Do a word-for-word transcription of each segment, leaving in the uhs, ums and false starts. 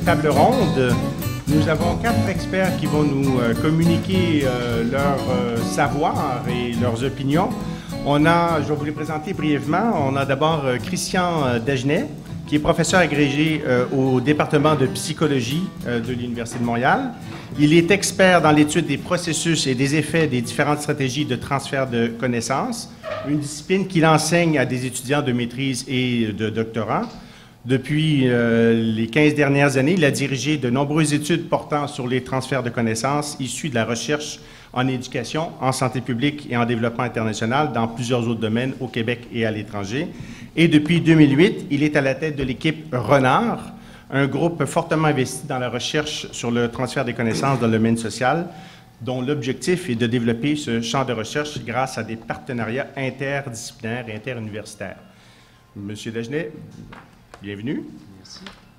table ronde. Nous avons quatre experts qui vont nous euh, communiquer euh, leur euh, savoir et leurs opinions. On a, je vais vous les présenter brièvement, on a d'abord euh, Christian euh, Dagenet, qui est professeur agrégé euh, au département de psychologie euh, de l'Université de Montréal. Il est expert dans l'étude des processus et des effets des différentes stratégies de transfert de connaissances, une discipline qu'il enseigne à des étudiants de maîtrise et de doctorat. Depuis euh, les quinze dernières années, il a dirigé de nombreuses études portant sur les transferts de connaissances issus de la recherche en éducation, en santé publique et en développement international dans plusieurs autres domaines au Québec et à l'étranger. Et depuis deux mille huit, il est à la tête de l'équipe Renard, un groupe fortement investi dans la recherche sur le transfert des connaissances dans le domaine social, dont l'objectif est de développer ce champ de recherche grâce à des partenariats interdisciplinaires et interuniversitaires. Monsieur Dagenet, bienvenue. Merci.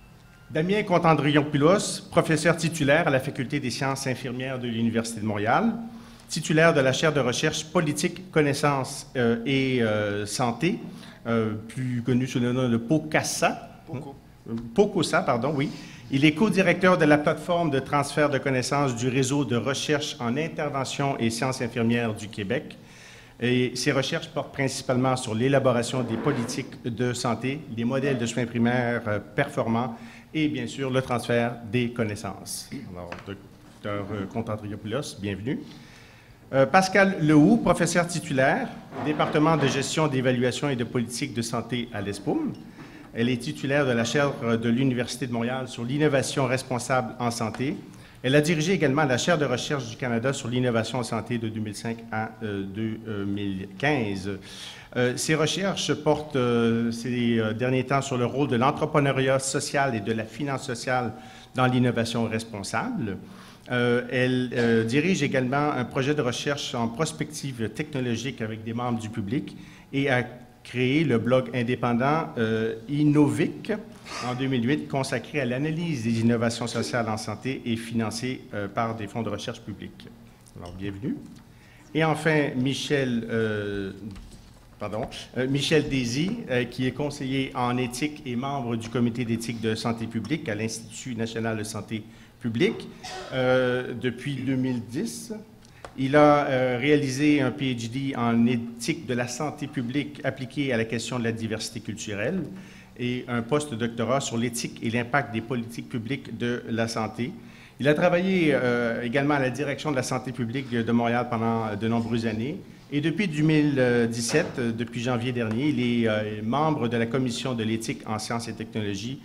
Damien Contandrion-Pulos, professeur titulaire à la Faculté des sciences infirmières de l'Université de Montréal, titulaire de la chaire de recherche politique, connaissances euh, et euh, santé, euh, plus connu sous le nom de POCASA. Poco. POCOSA, pardon, oui. Il est co-directeur de la plateforme de transfert de connaissances du réseau de recherche en intervention et sciences infirmières du Québec. Et ses recherches portent principalement sur l'élaboration des politiques de santé, les modèles de soins primaires euh, performants et, bien sûr, le transfert des connaissances. Alors, docteur Contandriopoulos, bienvenue. Euh, Pascal Lehoux, professeur titulaire, département de gestion d'évaluation et de politique de santé à l'E S P O M. Elle est titulaire de la chaire de l'Université de Montréal sur l'innovation responsable en santé. Elle a dirigé également la chaire de recherche du Canada sur l'innovation en santé de deux mille cinq à euh, deux mille quinze. Euh, ces recherches portent euh, ces euh, derniers temps sur le rôle de l'entrepreneuriat social et de la finance sociale dans l'innovation responsable. Euh, elle euh, dirige également un projet de recherche en prospective technologique avec des membres du public et a créé le blog indépendant euh, Innovic en deux mille huit, consacré à l'analyse des innovations sociales en santé et financé euh, par des fonds de recherche publics. Alors, bienvenue. Et enfin, Michel, euh, pardon, euh, Michel Désy, euh, qui est conseiller en éthique et membre du comité d'éthique de santé publique à l'Institut national de santé publique euh, depuis deux mille dix. Il a euh, réalisé un P H D en éthique de la santé publique appliquée à la question de la diversité culturelle et un post-doctorat sur l'éthique et l'impact des politiques publiques de la santé. Il a travaillé euh, également à la direction de la santé publique de Montréal pendant de nombreuses années. Et depuis deux mille dix-sept, depuis janvier dernier, il est euh, membre de la commission de l'éthique en sciences et technologies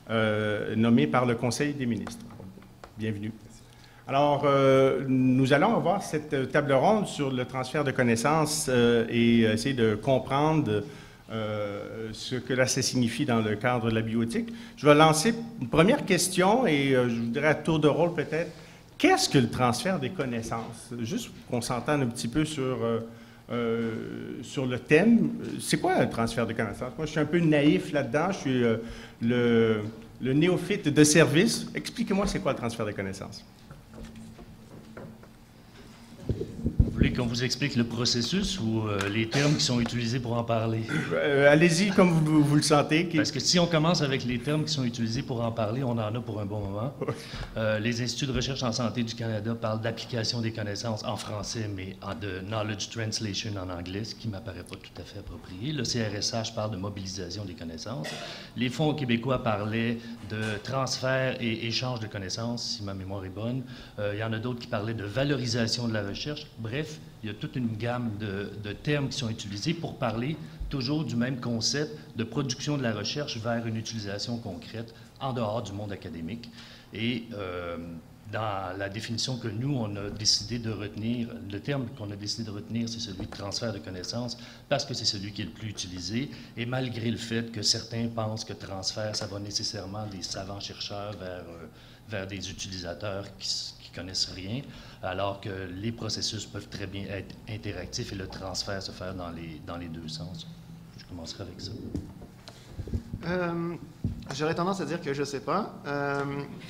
euh, nommée par le Conseil des ministres. Bienvenue. Alors, euh, nous allons avoir cette table ronde sur le transfert de connaissances euh, et essayer de comprendre euh, ce que là, ça signifie dans le cadre de la bioéthique. Je vais lancer une première question et euh, je voudrais à tour de rôle peut-être, qu'est-ce que le transfert des connaissances? Juste qu'on s'entende un petit peu sur, euh, euh, sur le thème. C'est quoi un transfert de connaissances? Moi, je suis un peu naïf là-dedans. Je suis euh, le, le néophyte de service. Expliquez-moi c'est quoi le transfert de connaissances. Vous voulez qu'on vous explique le processus ou euh, les termes qui sont utilisés pour en parler? Euh, Allez-y comme vous, vous le sentez. Qui... Parce que si on commence avec les termes qui sont utilisés pour en parler, on en a pour un bon moment. Euh, les instituts de recherche en santé du Canada parlent d'application des connaissances en français, mais en de knowledge translation en anglais, ce qui ne m'apparaît pas tout à fait approprié. Le C R S H parle de mobilisation des connaissances. Les fonds québécois parlaient de transfert et échange de connaissances, si ma mémoire est bonne. Euh, il y en a d'autres qui parlaient de valorisation de la recherche. Bref, il y a toute une gamme de, de termes qui sont utilisés pour parler toujours du même concept de production de la recherche vers une utilisation concrète en dehors du monde académique. Et euh, dans la définition que nous, on a décidé de retenir, le terme qu'on a décidé de retenir, c'est celui de transfert de connaissances, parce que c'est celui qui est le plus utilisé, et malgré le fait que certains pensent que transfert, ça va nécessairement des savants chercheurs vers, euh, vers des utilisateurs qui connaissent rien, alors que les processus peuvent très bien être interactifs et le transfert se faire dans les, dans les deux sens. Je commencerai avec ça. Euh, J'aurais tendance à dire que je ne sais pas. Euh,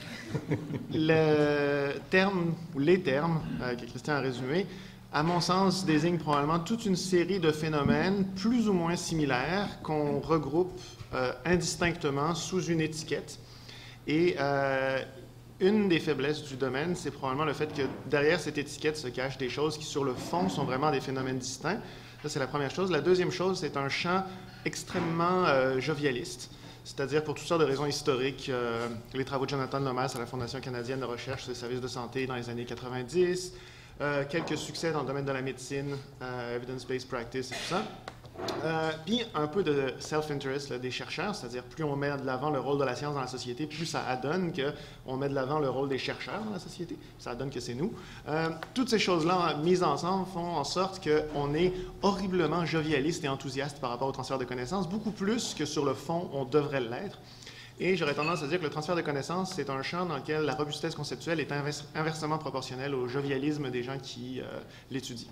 le terme, ou les termes euh, que Christian a résumés, à mon sens, désignent probablement toute une série de phénomènes plus ou moins similaires qu'on regroupe euh, indistinctement sous une étiquette Et euh, une des faiblesses du domaine, c'est probablement le fait que derrière cette étiquette se cachent des choses qui, sur le fond, sont vraiment des phénomènes distincts. Ça, c'est la première chose. La deuxième chose, c'est un champ extrêmement euh, jovialiste. C'est-à-dire pour toutes sortes de raisons historiques, euh, les travaux de Jonathan Lomas à la Fondation canadienne de recherche sur les services de santé dans les années quatre-vingt-dix, euh, quelques succès dans le domaine de la médecine, euh, evidence-based practice et tout ça. Euh, puis un peu de self-interest là, des chercheurs, c'est-à-dire plus on met de l'avant le rôle de la science dans la société, plus ça adonne qu'on met de l'avant le rôle des chercheurs dans la société, ça adonne que c'est nous. Euh, toutes ces choses-là mises ensemble font en sorte qu'on est horriblement jovialiste et enthousiaste par rapport au transfert de connaissances, beaucoup plus que sur le fond on devrait l'être. Et j'aurais tendance à dire que le transfert de connaissances, c'est un champ dans lequel la robustesse conceptuelle est invers inversement proportionnelle au jovialisme des gens qui euh, l'étudient.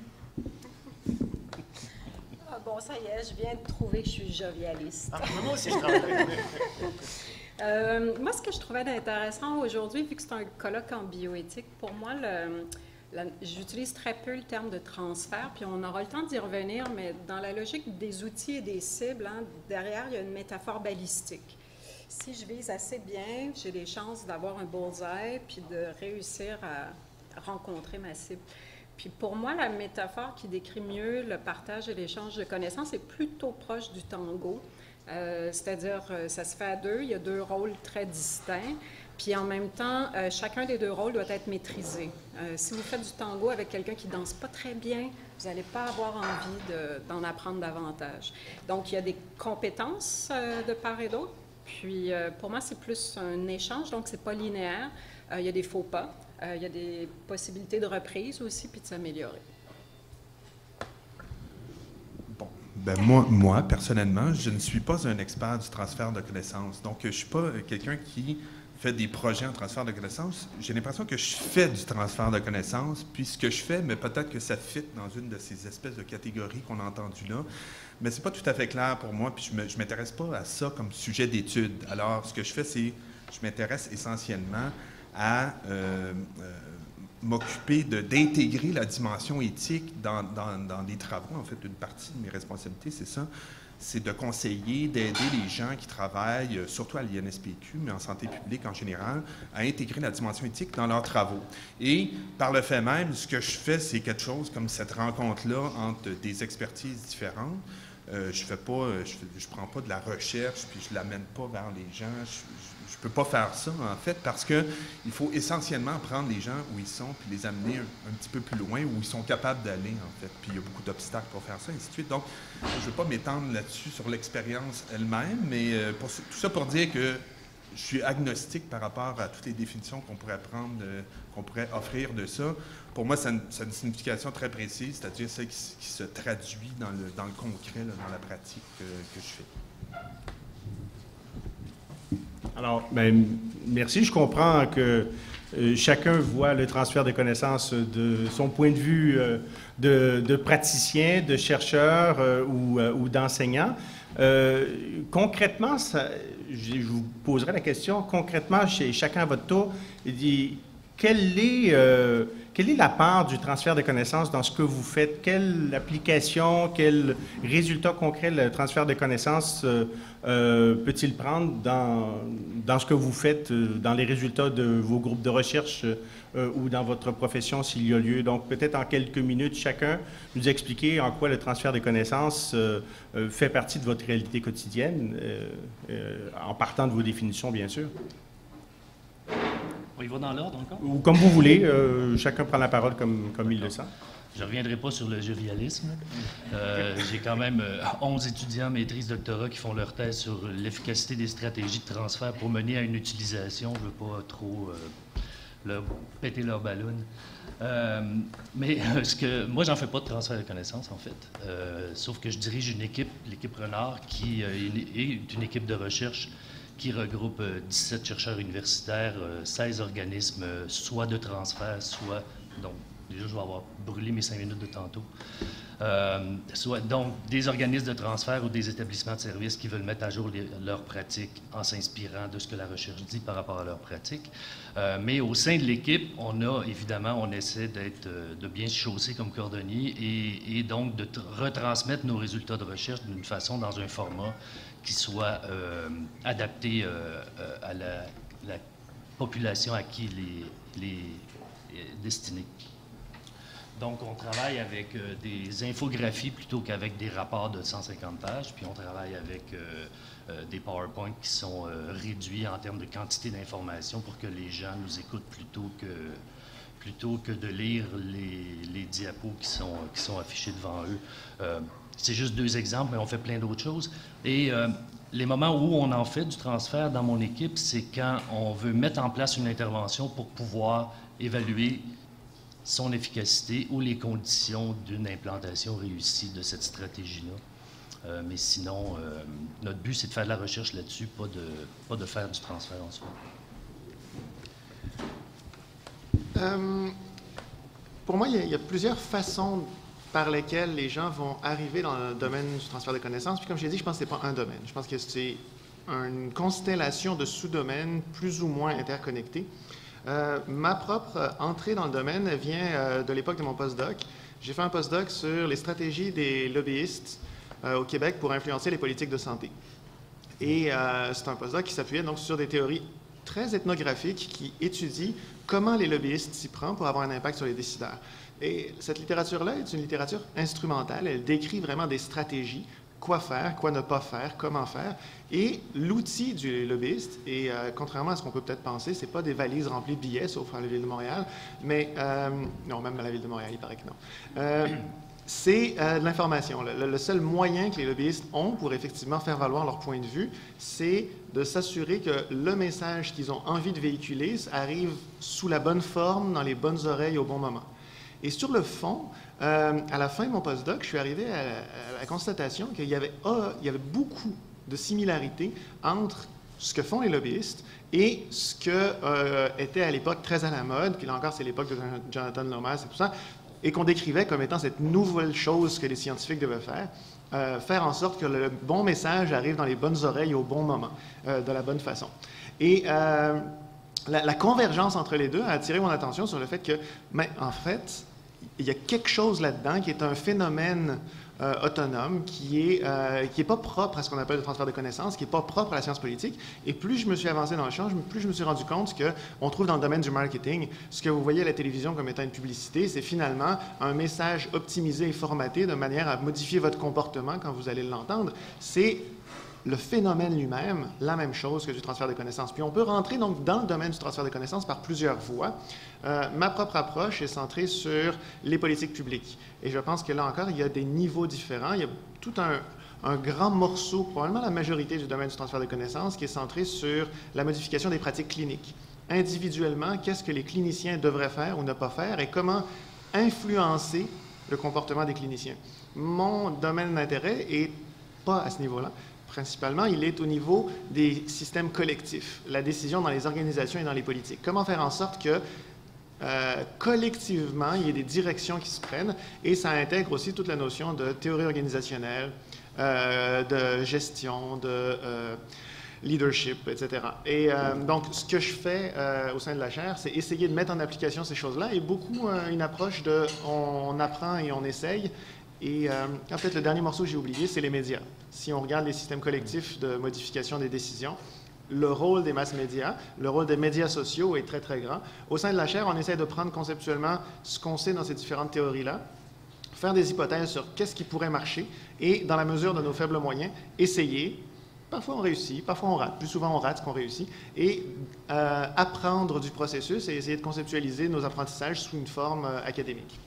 Bon, ça y est, je viens de trouver que je suis jovialiste. Ah, moi aussi, je travaille. euh, moi, ce que je trouvais intéressant aujourd'hui, vu que c'est un colloque en bioéthique, pour moi, j'utilise très peu le terme de transfert, puis on aura le temps d'y revenir, mais dans la logique des outils et des cibles, hein, derrière, il y a une métaphore balistique. Si je vise assez bien, j'ai des chances d'avoir un bullseye, puis de réussir à rencontrer ma cible. Puis pour moi, la métaphore qui décrit mieux le partage et l'échange de connaissances est plutôt proche du tango. Euh, C'est-à-dire, ça se fait à deux, il y a deux rôles très distincts. Puis en même temps, euh, chacun des deux rôles doit être maîtrisé. Euh, si vous faites du tango avec quelqu'un qui ne danse pas très bien, vous n'allez pas avoir envie d'en apprendre davantage. Donc, il y a des compétences euh, de part et d'autre. Puis euh, pour moi, c'est plus un échange, donc c'est pas linéaire. Euh, il y a des faux pas. Euh, il y a des possibilités de reprise aussi, puis de s'améliorer. Bon, ben moi, moi, personnellement, je ne suis pas un expert du transfert de connaissances. Donc, je ne suis pas quelqu'un qui fait des projets en transfert de connaissances. J'ai l'impression que je fais du transfert de connaissances, puis ce que je fais, mais peut-être que ça fit dans une de ces espèces de catégories qu'on a entendues là, mais ce n'est pas tout à fait clair pour moi, puis je ne m'intéresse pas à ça comme sujet d'étude. Alors, ce que je fais, c'est je m'intéresse essentiellement à euh, euh, m'occuper d'intégrer la dimension éthique dans, dans, dans les travaux. En fait, une partie de mes responsabilités, c'est ça, c'est de conseiller, d'aider les gens qui travaillent, surtout à l'I N S P Q, mais en santé publique en général, à intégrer la dimension éthique dans leurs travaux. Et par le fait même, ce que je fais, c'est quelque chose comme cette rencontre-là entre des expertises différentes. Euh, je fais pas, je, je prends pas de la recherche, puis je l'amène pas vers les gens. Je ne peux pas faire ça, en fait, parce qu'il faut essentiellement prendre les gens où ils sont, puis les amener un, un petit peu plus loin, où ils sont capables d'aller, en fait. Puis il y a beaucoup d'obstacles pour faire ça, et ainsi de suite. Donc, je ne veux pas m'étendre là-dessus, sur l'expérience elle-même, mais euh, pour, tout ça pour dire que je suis agnostique par rapport à toutes les définitions qu'on pourrait prendre, euh, qu'on pourrait offrir de ça. Pour moi, ça a une, ça a une signification très précise, c'est-à-dire celle qui, qui se traduit dans le, dans le concret, là, dans la pratique euh, que je fais. Alors, ben, merci. Je comprends que euh, chacun voit le transfert de connaissances de son point de vue euh, de, de praticien, de chercheur euh, ou, euh, ou d'enseignant. Euh, concrètement, ça, je vous poserai la question, concrètement, chez chacun à votre tour, il dit, quelle est, euh, quelle est la part du transfert de connaissances dans ce que vous faites? Quelle application, quel résultat concret le transfert de connaissances euh, euh, peut-il prendre dans, dans ce que vous faites, euh, dans les résultats de vos groupes de recherche euh, ou dans votre profession s'il y a lieu? Donc, peut-être en quelques minutes, chacun nous expliquer en quoi le transfert de connaissances euh, euh, fait partie de votre réalité quotidienne, euh, euh, en partant de vos définitions, bien sûr. On y va dans l'ordre encore? Ou comme vous voulez, euh, chacun prend la parole comme, comme il le sent. Je ne reviendrai pas sur le jovialisme. Euh, J'ai quand même euh, onze étudiants maîtrise doctorat qui font leur thèse sur l'efficacité des stratégies de transfert pour mener à une utilisation. Je ne veux pas trop euh, leur péter leur ballon. Euh, mais euh, ce que, moi, j'en fais pas de transfert de connaissances, en fait. Euh, sauf que je dirige une équipe, l'équipe Renard, qui euh, est une équipe de recherche qui regroupe euh, dix-sept chercheurs universitaires, euh, seize organismes, euh, soit de transfert, soit... Donc, déjà, je vais avoir brûlé mes cinq minutes de tantôt. Euh, soit, donc, des organismes de transfert ou des établissements de services qui veulent mettre à jour les, leurs pratiques en s'inspirant de ce que la recherche dit par rapport à leurs pratiques. Euh, mais au sein de l'équipe, on a, évidemment, on essaie d'être, euh, de bien se chausser comme cordonnier et, et donc de retransmettre nos résultats de recherche d'une façon, dans un format qui soit euh, adapté euh, à, la, la population à qui les, les est destinée. Donc, on travaille avec euh, des infographies plutôt qu'avec des rapports de cent cinquante pages, puis on travaille avec euh, euh, des PowerPoint qui sont euh, réduits en termes de quantité d'informations pour que les gens nous écoutent plutôt que, plutôt que de lire les, les diapos qui sont, qui sont affichés devant eux. Euh, c'est juste deux exemples, mais on fait plein d'autres choses. Et euh, les moments où on en fait du transfert dans mon équipe, c'est quand on veut mettre en place une intervention pour pouvoir évaluer son efficacité ou les conditions d'une implantation réussie de cette stratégie-là. Euh, mais sinon, euh, notre but, c'est de faire de la recherche là-dessus, pas de, pas de faire du transfert en soi. Euh, pour moi, il y, a, il y a plusieurs façons par lesquelles les gens vont arriver dans le domaine du transfert de connaissances. Puis comme je l'ai dit, je pense que ce n'est pas un domaine. Je pense que c'est une constellation de sous-domaines plus ou moins interconnectés. Euh, ma propre entrée dans le domaine vient euh, de l'époque de mon postdoc. J'ai fait un postdoc sur les stratégies des lobbyistes euh, au Québec pour influencer les politiques de santé. Et euh, c'est un postdoc qui s'appuyait donc sur des théories très ethnographiques qui étudient comment les lobbyistes s'y prennent pour avoir un impact sur les décideurs. Et cette littérature-là est une littérature instrumentale. Elle décrit vraiment des stratégies, quoi faire, quoi ne pas faire, comment faire. Et l'outil du lobbyiste, et euh, contrairement à ce qu'on peut peut-être penser, ce n'est pas des valises remplies de billets, sauf à la Ville de Montréal, mais, euh, non, même à la Ville de Montréal, il paraît que non. Euh, c'est euh, de l'information. Le, le seul moyen que les lobbyistes ont pour effectivement faire valoir leur point de vue, c'est de s'assurer que le message qu'ils ont envie de véhiculer arrive sous la bonne forme, dans les bonnes oreilles, au bon moment. Et sur le fond, euh, à la fin de mon postdoc, je suis arrivé à, à la constatation qu'il y avait, oh, il y avait beaucoup de similarités entre ce que font les lobbyistes et ce que euh, était à l'époque très à la mode, puis là encore c'est l'époque de Jonathan Lomas et tout ça, et qu'on décrivait comme étant cette nouvelle chose que les scientifiques devaient faire, euh, faire en sorte que le bon message arrive dans les bonnes oreilles au bon moment, euh, de la bonne façon. Et euh, la, la convergence entre les deux a attiré mon attention sur le fait que, mais en fait, il y a quelque chose là-dedans qui est un phénomène euh, autonome, qui est, euh, qui est pas propre à ce qu'on appelle le transfert de connaissances, qui n'est pas propre à la science politique. Et plus je me suis avancé dans le champ, plus je me suis rendu compte qu'on trouve dans le domaine du marketing, ce que vous voyez à la télévision comme étant une publicité, c'est finalement un message optimisé et formaté de manière à modifier votre comportement quand vous allez l'entendre. C'est le phénomène lui-même, la même chose que du transfert de connaissances. Puis on peut rentrer donc dans le domaine du transfert de connaissances par plusieurs voies. Euh, ma propre approche est centrée sur les politiques publiques. Et je pense que là encore, il y a des niveaux différents. Il y a tout un, un grand morceau, probablement la majorité du domaine du transfert de connaissances, qui est centré sur la modification des pratiques cliniques. Individuellement, qu'est-ce que les cliniciens devraient faire ou ne pas faire et comment influencer le comportement des cliniciens. Mon domaine d'intérêt est pas à ce niveau-là. Principalement, il est au niveau des systèmes collectifs, la décision dans les organisations et dans les politiques. Comment faire en sorte que, euh, collectivement, il y ait des directions qui se prennent, et ça intègre aussi toute la notion de théorie organisationnelle, euh, de gestion, de euh, leadership, et cetera. Et euh, donc, ce que je fais euh, au sein de la chaire, c'est essayer de mettre en application ces choses-là, et beaucoup euh, une approche de on apprend et on essaye. Et euh, en fait, le dernier morceau que j'ai oublié, c'est les médias. Si on regarde les systèmes collectifs de modification des décisions, le rôle des masses médias, le rôle des médias sociaux est très, très grand. Au sein de la chaire, on essaie de prendre conceptuellement ce qu'on sait dans ces différentes théories-là, faire des hypothèses sur qu'est-ce qui pourrait marcher et, dans la mesure de nos faibles moyens, essayer. Parfois on réussit, parfois on rate, plus souvent on rate ce qu'on réussit, et euh, apprendre du processus et essayer de conceptualiser nos apprentissages sous une forme euh, académique.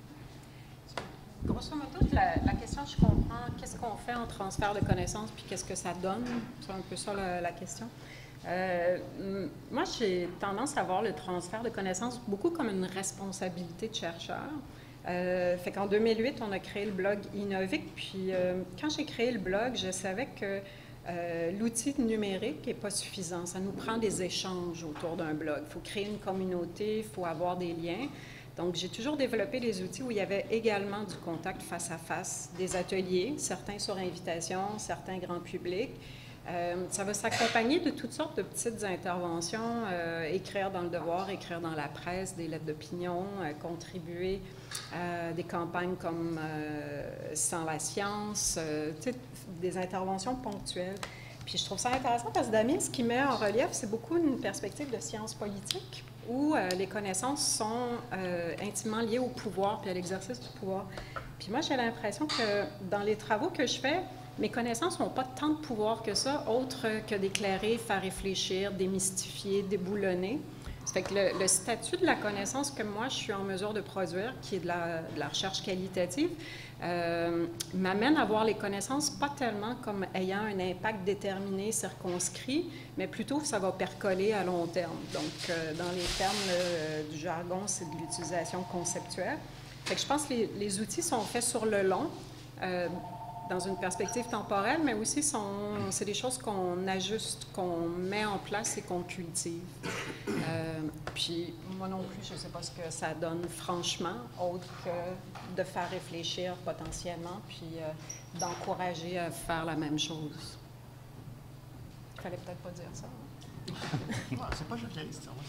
Grosso modo, la, la question, je comprends, qu'est-ce qu'on fait en transfert de connaissances, puis qu'est-ce que ça donne? C'est un peu ça la, la question. Euh, moi, j'ai tendance à voir le transfert de connaissances beaucoup comme une responsabilité de chercheur. Euh, fait qu'en deux mille huit, on a créé le blog Innovic, puis euh, quand j'ai créé le blog, je savais que euh, l'outil numérique n'est pas suffisant. Ça nous prend des échanges autour d'un blog. Il faut créer une communauté, il faut avoir des liens. Donc, j'ai toujours développé des outils où il y avait également du contact face à face, des ateliers, certains sur invitation, certains grand public. Euh, ça va s'accompagner de toutes sortes de petites interventions, euh, écrire dans le devoir, écrire dans la presse, des lettres d'opinion, euh, contribuer à des campagnes comme euh, Sans la science, euh, des interventions ponctuelles. Puis je trouve ça intéressant parce que Damien, ce qu'il met en relief, c'est beaucoup une perspective de sciences politiques où euh, les connaissances sont euh, intimement liées au pouvoir puis à l'exercice du pouvoir. Puis moi, j'ai l'impression que dans les travaux que je fais, mes connaissances n'ont pas tant de pouvoir que ça, autre que d'éclairer, faire réfléchir, démystifier, déboulonner. Ça fait que le, le statut de la connaissance que moi, je suis en mesure de produire, qui est de la, de la recherche qualitative, euh, m'amène à voir les connaissances pas tellement comme ayant un impact déterminé, circonscrit, mais plutôt ça va percoler à long terme. Donc, euh, dans les termes euh, du jargon, c'est de l'utilisation conceptuelle. Fait que je pense que les, les outils sont faits sur le long, euh, dans une perspective temporelle, mais aussi c'est des choses qu'on ajuste, qu'on met en place et qu'on cultive. Euh, puis moi non plus, je ne sais pas ce que ça donne franchement, autre que de faire réfléchir potentiellement, puis euh, d'encourager à faire la même chose. Il fallait peut-être pas dire ça. Hein? C'est pas journaliste, ça.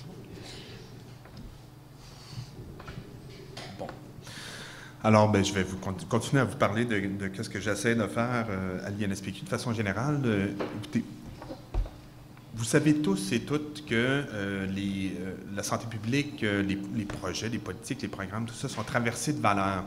Bon. Alors, ben, je vais vous continuer à vous parler de, de ce que j'essaie de faire euh, à l'I N S P Q de façon générale. Euh, écoutez, vous savez tous et toutes que euh, les, euh, la santé publique, euh, les, les projets, les politiques, les programmes, tout ça sont traversés de valeurs.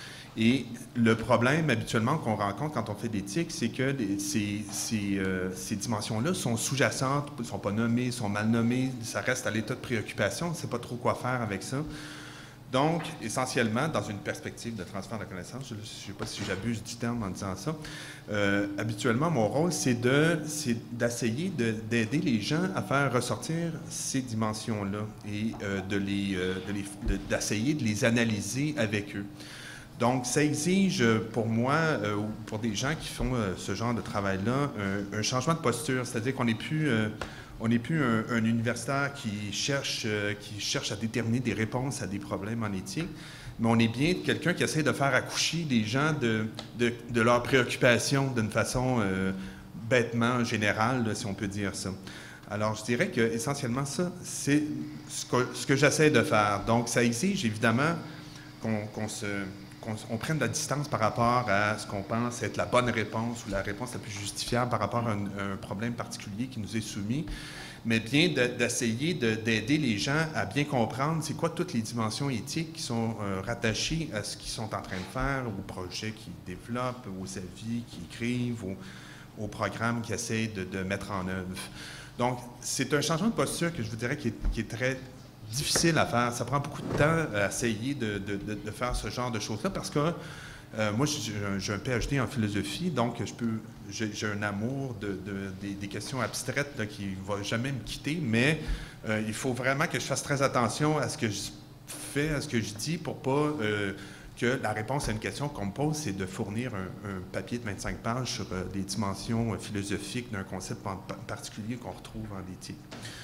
Et le problème habituellement qu'on rencontre quand on fait d'éthique, c'est que les, ces, ces, euh, ces dimensions-là sont sous-jacentes, ne sont pas nommées, sont mal nommées, ça reste à l'état de préoccupation, on ne sait pas trop quoi faire avec ça. Donc, essentiellement, dans une perspective de transfert de connaissances, je ne sais pas si j'abuse du terme en disant ça, euh, habituellement, mon rôle, c'est d'essayer de, d'aider les gens à faire ressortir ces dimensions-là et euh, de les, euh, de les, de, d'essayer de les analyser avec eux. Donc, ça exige pour moi, euh, ou pour des gens qui font euh, ce genre de travail-là, un, un changement de posture, c'est-à-dire qu'on n'est plus... Euh, On n'est plus un, un universitaire qui cherche, euh, qui cherche à déterminer des réponses à des problèmes en éthique, mais on est bien quelqu'un qui essaie de faire accoucher les gens de, de, de leurs préoccupations d'une façon euh, bêtement générale, là, si on peut dire ça. Alors, je dirais que essentiellement ça, c'est ce que, ce que j'essaie de faire. Donc, ça exige évidemment qu'on qu'on se... qu'on on prenne de la distance par rapport à ce qu'on pense être la bonne réponse ou la réponse la plus justifiable par rapport à un, à un problème particulier qui nous est soumis, mais bien d'essayer de, d'aider les gens à bien comprendre c'est quoi toutes les dimensions éthiques qui sont euh, rattachées à ce qu'ils sont en train de faire, aux projets qu'ils développent, aux avis qu'ils écrivent, aux, aux programmes qu'ils essayent de, de mettre en œuvre. Donc, c'est un changement de posture que je vous dirais qui est, qui est très difficile à faire. Ça prend beaucoup de temps à essayer de, de, de, de faire ce genre de choses-là parce que euh, moi, j'ai un P H D en philosophie, donc je peux, j'ai un amour de, de, des, des questions abstraites là, qui ne va jamais me quitter, mais euh, il faut vraiment que je fasse très attention à ce que je fais, à ce que je dis pour pas euh, que la réponse à une question qu'on me pose, c'est de fournir un, un papier de vingt-cinq pages sur euh, des dimensions euh, philosophiques d'un concept en particulier qu'on retrouve en éthique.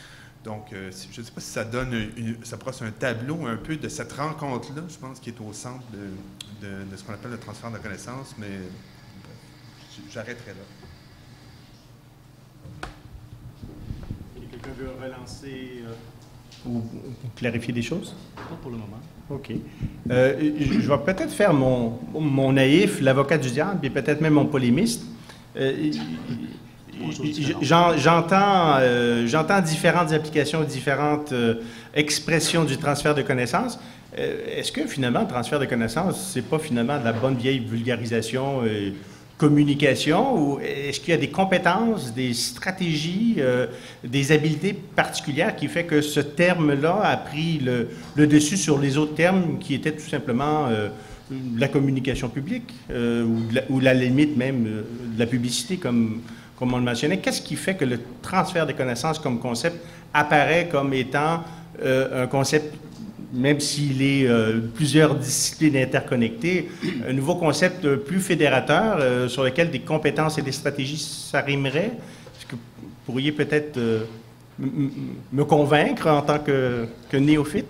Donc, euh, je ne sais pas si ça donne, une, ça brosse un tableau un peu de cette rencontre-là, je pense, qui est au centre de, de, de ce qu'on appelle le transfert de connaissances, mais j'arrêterai là. Quelqu'un veut relancer euh, ou, ou clarifier des choses? Pas pour le moment. OK. Euh, je vais peut-être faire mon, mon naïf, l'avocat du diable, et peut-être même mon polémiste. Euh, J'entends euh, j'entends différentes applications, différentes euh, expressions du transfert de connaissances. Euh, Est-ce que finalement, le transfert de connaissances, c'est pas finalement de la bonne vieille vulgarisation, euh, communication, ou est-ce qu'il y a des compétences, des stratégies, euh, des habiletés particulières qui fait que ce terme-là a pris le, le dessus sur les autres termes qui étaient tout simplement euh, de la communication publique euh, ou, de la, ou la limite même euh, de la publicité, comme comme on le mentionnait. Qu'est-ce qui fait que le transfert des connaissances comme concept apparaît comme étant euh, un concept, même s'il est euh, plusieurs disciplines interconnectées, un nouveau concept euh, plus fédérateur euh, sur lequel des compétences et des stratégies s'arrimeraient? Est-ce que vous pourriez peut-être euh, me convaincre en tant que, que néophyte?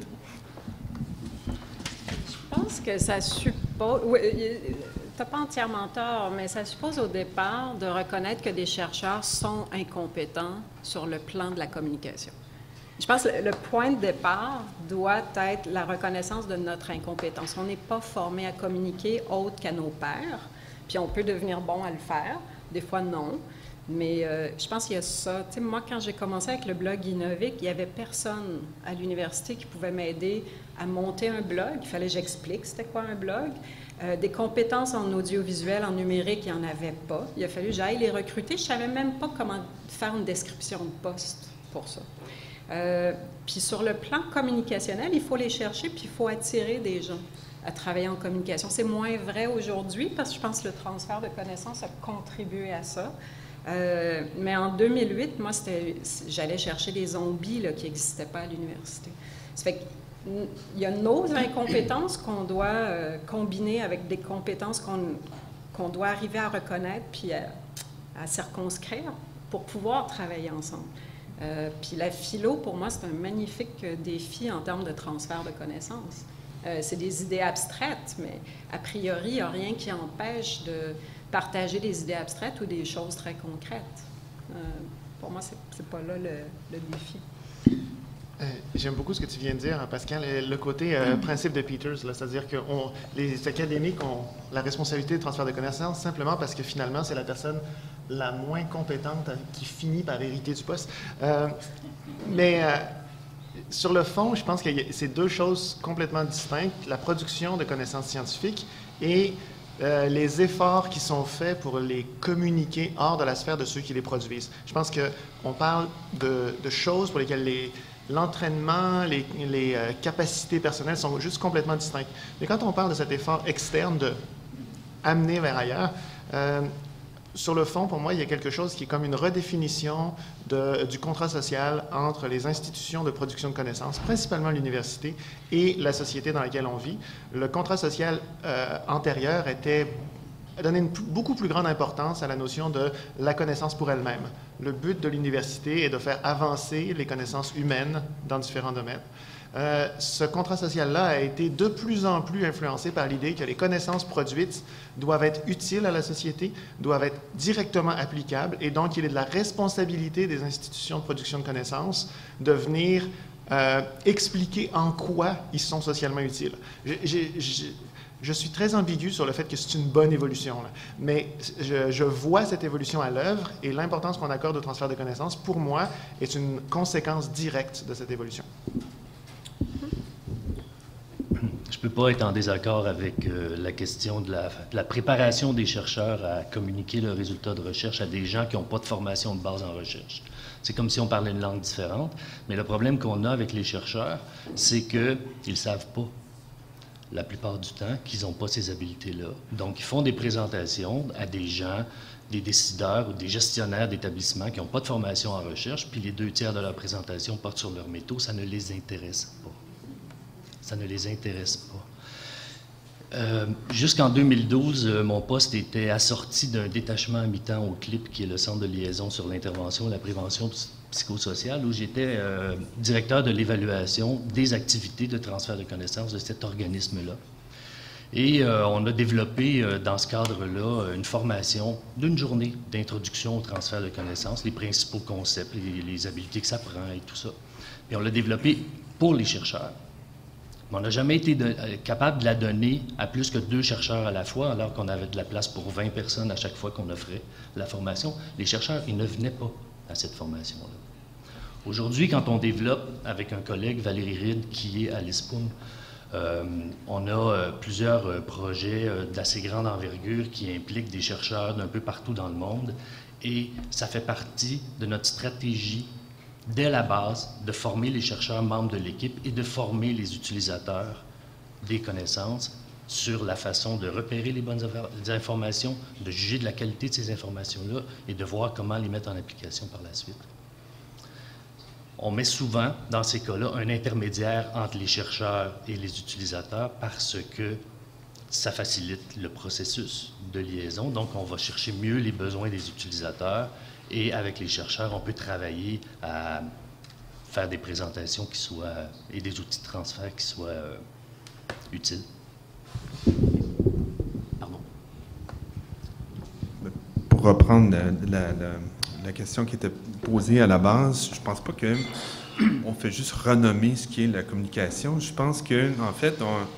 Je pense que ça suppose... Oui, tu n'as pas entièrement tort, mais ça suppose au départ de reconnaître que des chercheurs sont incompétents sur le plan de la communication. Je pense que le point de départ doit être la reconnaissance de notre incompétence. On n'est pas formé à communiquer autre qu'à nos pairs, puis on peut devenir bon à le faire, des fois non. Mais euh, je pense qu'il y a ça. Tu sais, moi, quand j'ai commencé avec le blog Innovic, il n'y avait personne à l'université qui pouvait m'aider à monter un blog. Il fallait que j'explique c'était quoi un blog. Euh, des compétences en audiovisuel, en numérique, il n'y en avait pas. Il a fallu que j'aille les recruter. Je ne savais même pas comment faire une description de poste pour ça. Euh, puis sur le plan communicationnel, il faut les chercher, puis il faut attirer des gens à travailler en communication. C'est moins vrai aujourd'hui parce que je pense que le transfert de connaissances a contribué à ça. Euh, mais en deux mille huit, moi, j'allais chercher des zombies là, qui n'existaient pas à l'université. Ça fait qu'il y a nos incompétences qu'on doit euh, combiner avec des compétences qu'on qu'on doit arriver à reconnaître puis à, à circonscrire pour pouvoir travailler ensemble. Euh, puis la philo, pour moi, c'est un magnifique défi en termes de transfert de connaissances. Euh, c'est des idées abstraites, mais a priori, il n'y a rien qui empêche de partager des idées abstraites ou des choses très concrètes. Euh, pour moi, c'est pas là le, le défi. Euh, J'aime beaucoup ce que tu viens de dire, hein, Pascal, le côté euh, principe de Peters, c'est-à-dire que on, les académiques ont la responsabilité de transfert de connaissances simplement parce que finalement, c'est la personne la moins compétente qui finit par hériter du poste. Euh, mais euh, sur le fond, je pense que c'est deux choses complètement distinctes, la production de connaissances scientifiques et Euh, les efforts qui sont faits pour les communiquer hors de la sphère de ceux qui les produisent. Je pense qu'on parle de, de choses pour lesquelles les, l'entraînement, les, les euh, capacités personnelles sont juste complètement distinctes. Mais quand on parle de cet effort externe de amener vers ailleurs, euh, sur le fond, pour moi, il y a quelque chose qui est comme une redéfinition de, du contrat social entre les institutions de production de connaissances, principalement l'université, et la société dans laquelle on vit. Le contrat social euh, antérieur était donnait une beaucoup plus grande importance à la notion de la connaissance pour elle-même. Le but de l'université est de faire avancer les connaissances humaines dans différents domaines. Euh, ce contrat social-là a été de plus en plus influencé par l'idée que les connaissances produites doivent être utiles à la société, doivent être directement applicables, et donc il est de la responsabilité des institutions de production de connaissances de venir euh, expliquer en quoi ils sont socialement utiles. J'ai, j'ai, je suis très ambigu sur le fait que c'est une bonne évolution, là. Mais je, je vois cette évolution à l'œuvre, et l'importance qu'on accorde au transfert de connaissances, pour moi, est une conséquence directe de cette évolution. Je ne peux pas être en désaccord avec euh, la question de la, de la préparation des chercheurs à communiquer leurs résultats de recherche à des gens qui n'ont pas de formation de base en recherche. C'est comme si on parlait une langue différente, mais le problème qu'on a avec les chercheurs, c'est qu'ils ne savent pas, la plupart du temps, qu'ils n'ont pas ces habiletés-là. Donc, ils font des présentations à des gens, des décideurs ou des gestionnaires d'établissements qui n'ont pas de formation en recherche, puis les deux tiers de leur présentation portent sur leur métaux, ça ne les intéresse pas. Ça ne les intéresse pas. Euh, jusqu'en deux mille douze, euh, mon poste était assorti d'un détachement à mi-temps au C L I P, qui est le Centre de liaison sur l'intervention et la prévention psychosociale, où j'étais euh, directeur de l'évaluation des activités de transfert de connaissances de cet organisme-là. Et euh, on a développé, euh, dans ce cadre-là, une formation d'une journée d'introduction au transfert de connaissances, les principaux concepts, les, les habiletés que ça prend et tout ça. Et on l'a développé pour les chercheurs. Mais on n'a jamais été de, capable de la donner à plus que deux chercheurs à la fois, alors qu'on avait de la place pour vingt personnes à chaque fois qu'on offrait la formation. Les chercheurs, ils ne venaient pas à cette formation-là. Aujourd'hui, quand on développe, avec un collègue, Valérie Ride, qui est à l'I S P O M, euh, on a euh, plusieurs euh, projets euh, d'assez grande envergure qui impliquent des chercheurs d'un peu partout dans le monde, et ça fait partie de notre stratégie dès la base, de former les chercheurs membres de l'équipe et de former les utilisateurs des connaissances sur la façon de repérer les bonnes informations, de juger de la qualité de ces informations-là et de voir comment les mettre en application par la suite. On met souvent, dans ces cas-là, un intermédiaire entre les chercheurs et les utilisateurs parce que ça facilite le processus de liaison. Donc, on va chercher mieux les besoins des utilisateurs. Et avec les chercheurs, on peut travailler à faire des présentations qui soient, et des outils de transfert qui soient euh, utiles. Pardon. Pour reprendre la, la, la, la question qui était posée à la base, je ne pense pas qu'on fait juste renommer ce qui est la communication. Je pense qu'en fait, on,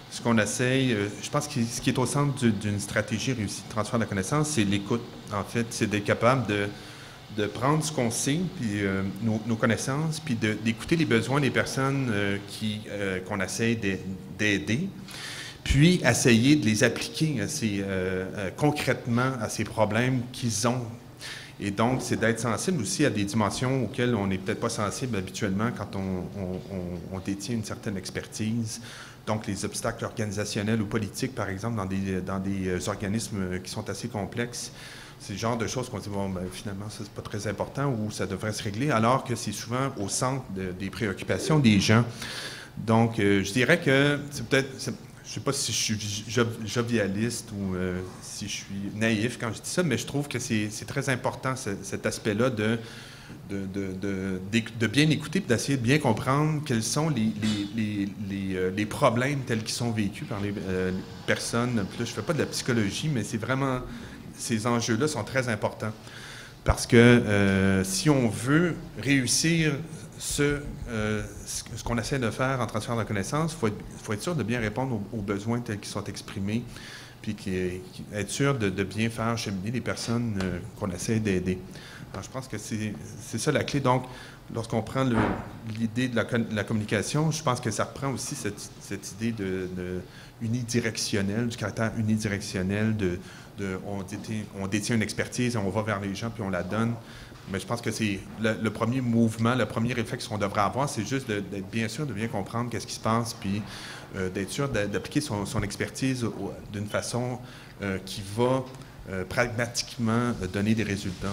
ce qu'on essaye, euh, je pense que ce qui est au centre d'une stratégie réussie de transfert de connaissances, c'est l'écoute. En fait, c'est d'être capable de, de prendre ce qu'on sait, puis euh, nos, nos connaissances, puis d'écouter les besoins des personnes euh, qui euh, qu'on essaie d'aider, puis essayer de les appliquer assez, euh, euh, concrètement à ces problèmes qu'ils ont. Et donc, c'est d'être sensible aussi à des dimensions auxquelles on n'est peut-être pas sensible habituellement quand on, on, on, on détient une certaine expertise. Donc, les obstacles organisationnels ou politiques, par exemple, dans des, dans des organismes qui sont assez complexes, c'est le genre de choses qu'on dit, bon, ben, finalement, ça, c'est pas très important ou ça devrait se régler, alors que c'est souvent au centre de, des préoccupations des gens. Donc, euh, je dirais que c'est peut-être... Je ne sais pas si je suis jovialiste ou euh, si je suis naïf quand je dis ça, mais je trouve que c'est très important, ce, cet aspect-là de, de, de, de, de bien écouter et d'essayer de bien comprendre quels sont les, les, les, les, les problèmes tels qu'ils sont vécus par les euh, personnes. Là, je ne fais pas de la psychologie, mais c'est vraiment... Ces enjeux-là sont très importants. Parce que euh, si on veut réussir ce, euh, ce qu'on essaie de faire en transfert de connaissances, il faut, faut être sûr de bien répondre aux, aux besoins tels qu'ils sont exprimés, puis qui, qui, être sûr de, de bien faire cheminer les personnes euh, qu'on essaie d'aider. Alors, je pense que c'est ça la clé. Donc, lorsqu'on prend l'idée de, de la communication, je pense que ça reprend aussi cette, cette idée de, de unidirectionnel, du caractère unidirectionnel, de, de on, détient, on détient une expertise, on va vers les gens, puis on la donne. Mais je pense que c'est le, le premier mouvement, le premier réflexe qu'on devrait avoir, c'est juste d'être bien sûr, de bien comprendre qu'est-ce qui se passe, puis euh, d'être sûr d'appliquer son, son expertise d'une façon euh, qui va euh, pragmatiquement donner des résultats.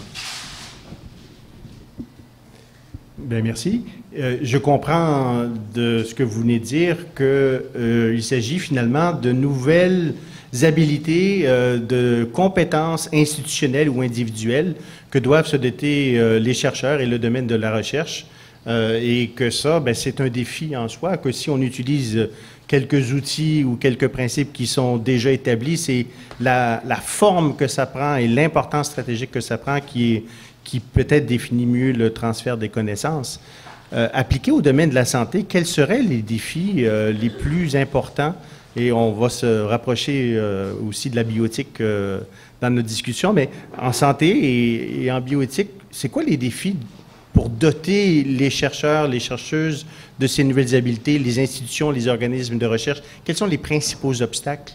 Bien, merci. Euh, je comprends de ce que vous venez de dire qu'il euh, s'agit finalement de nouvelles habilités, euh, de compétences institutionnelles ou individuelles que doivent se doter euh, les chercheurs et le domaine de la recherche, euh, et que ça, ben, c'est un défi en soi, que si on utilise quelques outils ou quelques principes qui sont déjà établis, c'est la, la forme que ça prend et l'importance stratégique que ça prend qui est qui peut-être définit mieux le transfert des connaissances. Euh, appliqué au domaine de la santé, quels seraient les défis euh, les plus importants? Et on va se rapprocher euh, aussi de la bioéthique euh, dans notre discussion, mais en santé et, et en bioéthique, c'est quoi les défis pour doter les chercheurs, les chercheuses de ces nouvelles habiletés, les institutions, les organismes de recherche? Quels sont les principaux obstacles?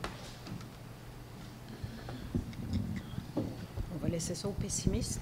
On va laisser ça aux pessimistes.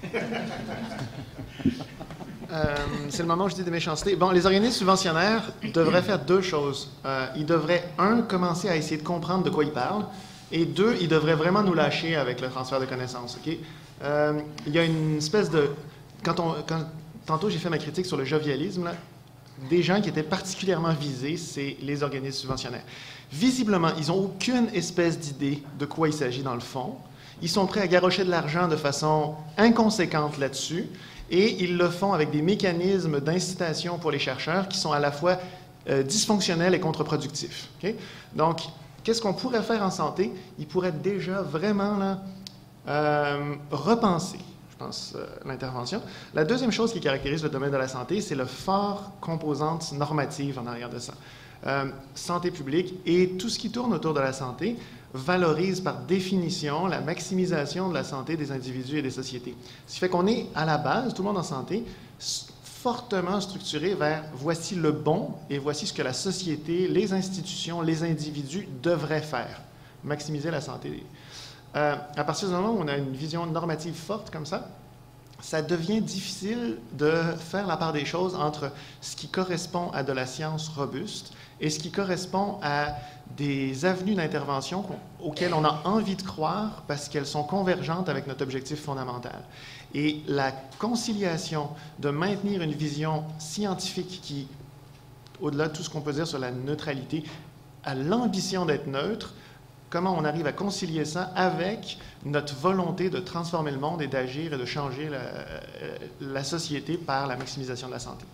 Euh, c'est le moment où je dis des méchancetés. Bon, les organismes subventionnaires devraient faire deux choses. Euh, ils devraient, un, commencer à essayer de comprendre de quoi ils parlent, et deux, ils devraient vraiment nous lâcher avec le transfert de connaissances. Okay? Euh, il y a une espèce de... Quand on, quand, tantôt, j'ai fait ma critique sur le jovialisme, là, des gens qui étaient particulièrement visés, c'est les organismes subventionnaires. Visiblement, ils n'ont aucune espèce d'idée de quoi il s'agit dans le fond. Ils sont prêts à garrocher de l'argent de façon inconséquente là-dessus, et ils le font avec des mécanismes d'incitation pour les chercheurs qui sont à la fois euh, dysfonctionnels et contre-productifs. Okay? Donc, qu'est-ce qu'on pourrait faire en santé? Ils pourraient déjà vraiment là, euh, repenser, je pense, euh, l'intervention. La deuxième chose qui caractérise le domaine de la santé, c'est le fort composante normative en arrière de ça. Euh, santé publique et tout ce qui tourne autour de la santé valorise par définition la maximisation de la santé des individus et des sociétés. Ce qui fait qu'on est, à la base, tout le monde en santé, fortement structuré vers voici le bon et voici ce que la société, les institutions, les individus devraient faire. Maximiser la santé. Euh, à partir du moment où on a une vision normative forte comme ça, ça devient difficile de faire la part des choses entre ce qui correspond à de la science robuste et ce qui correspond à des avenues d'intervention auxquelles on a envie de croire parce qu'elles sont convergentes avec notre objectif fondamental. Et la conciliation de maintenir une vision scientifique qui, au-delà de tout ce qu'on peut dire sur la neutralité, a l'ambition d'être neutre, comment on arrive à concilier ça avec notre volonté de transformer le monde et d'agir et de changer la, la société par la maximisation de la santé.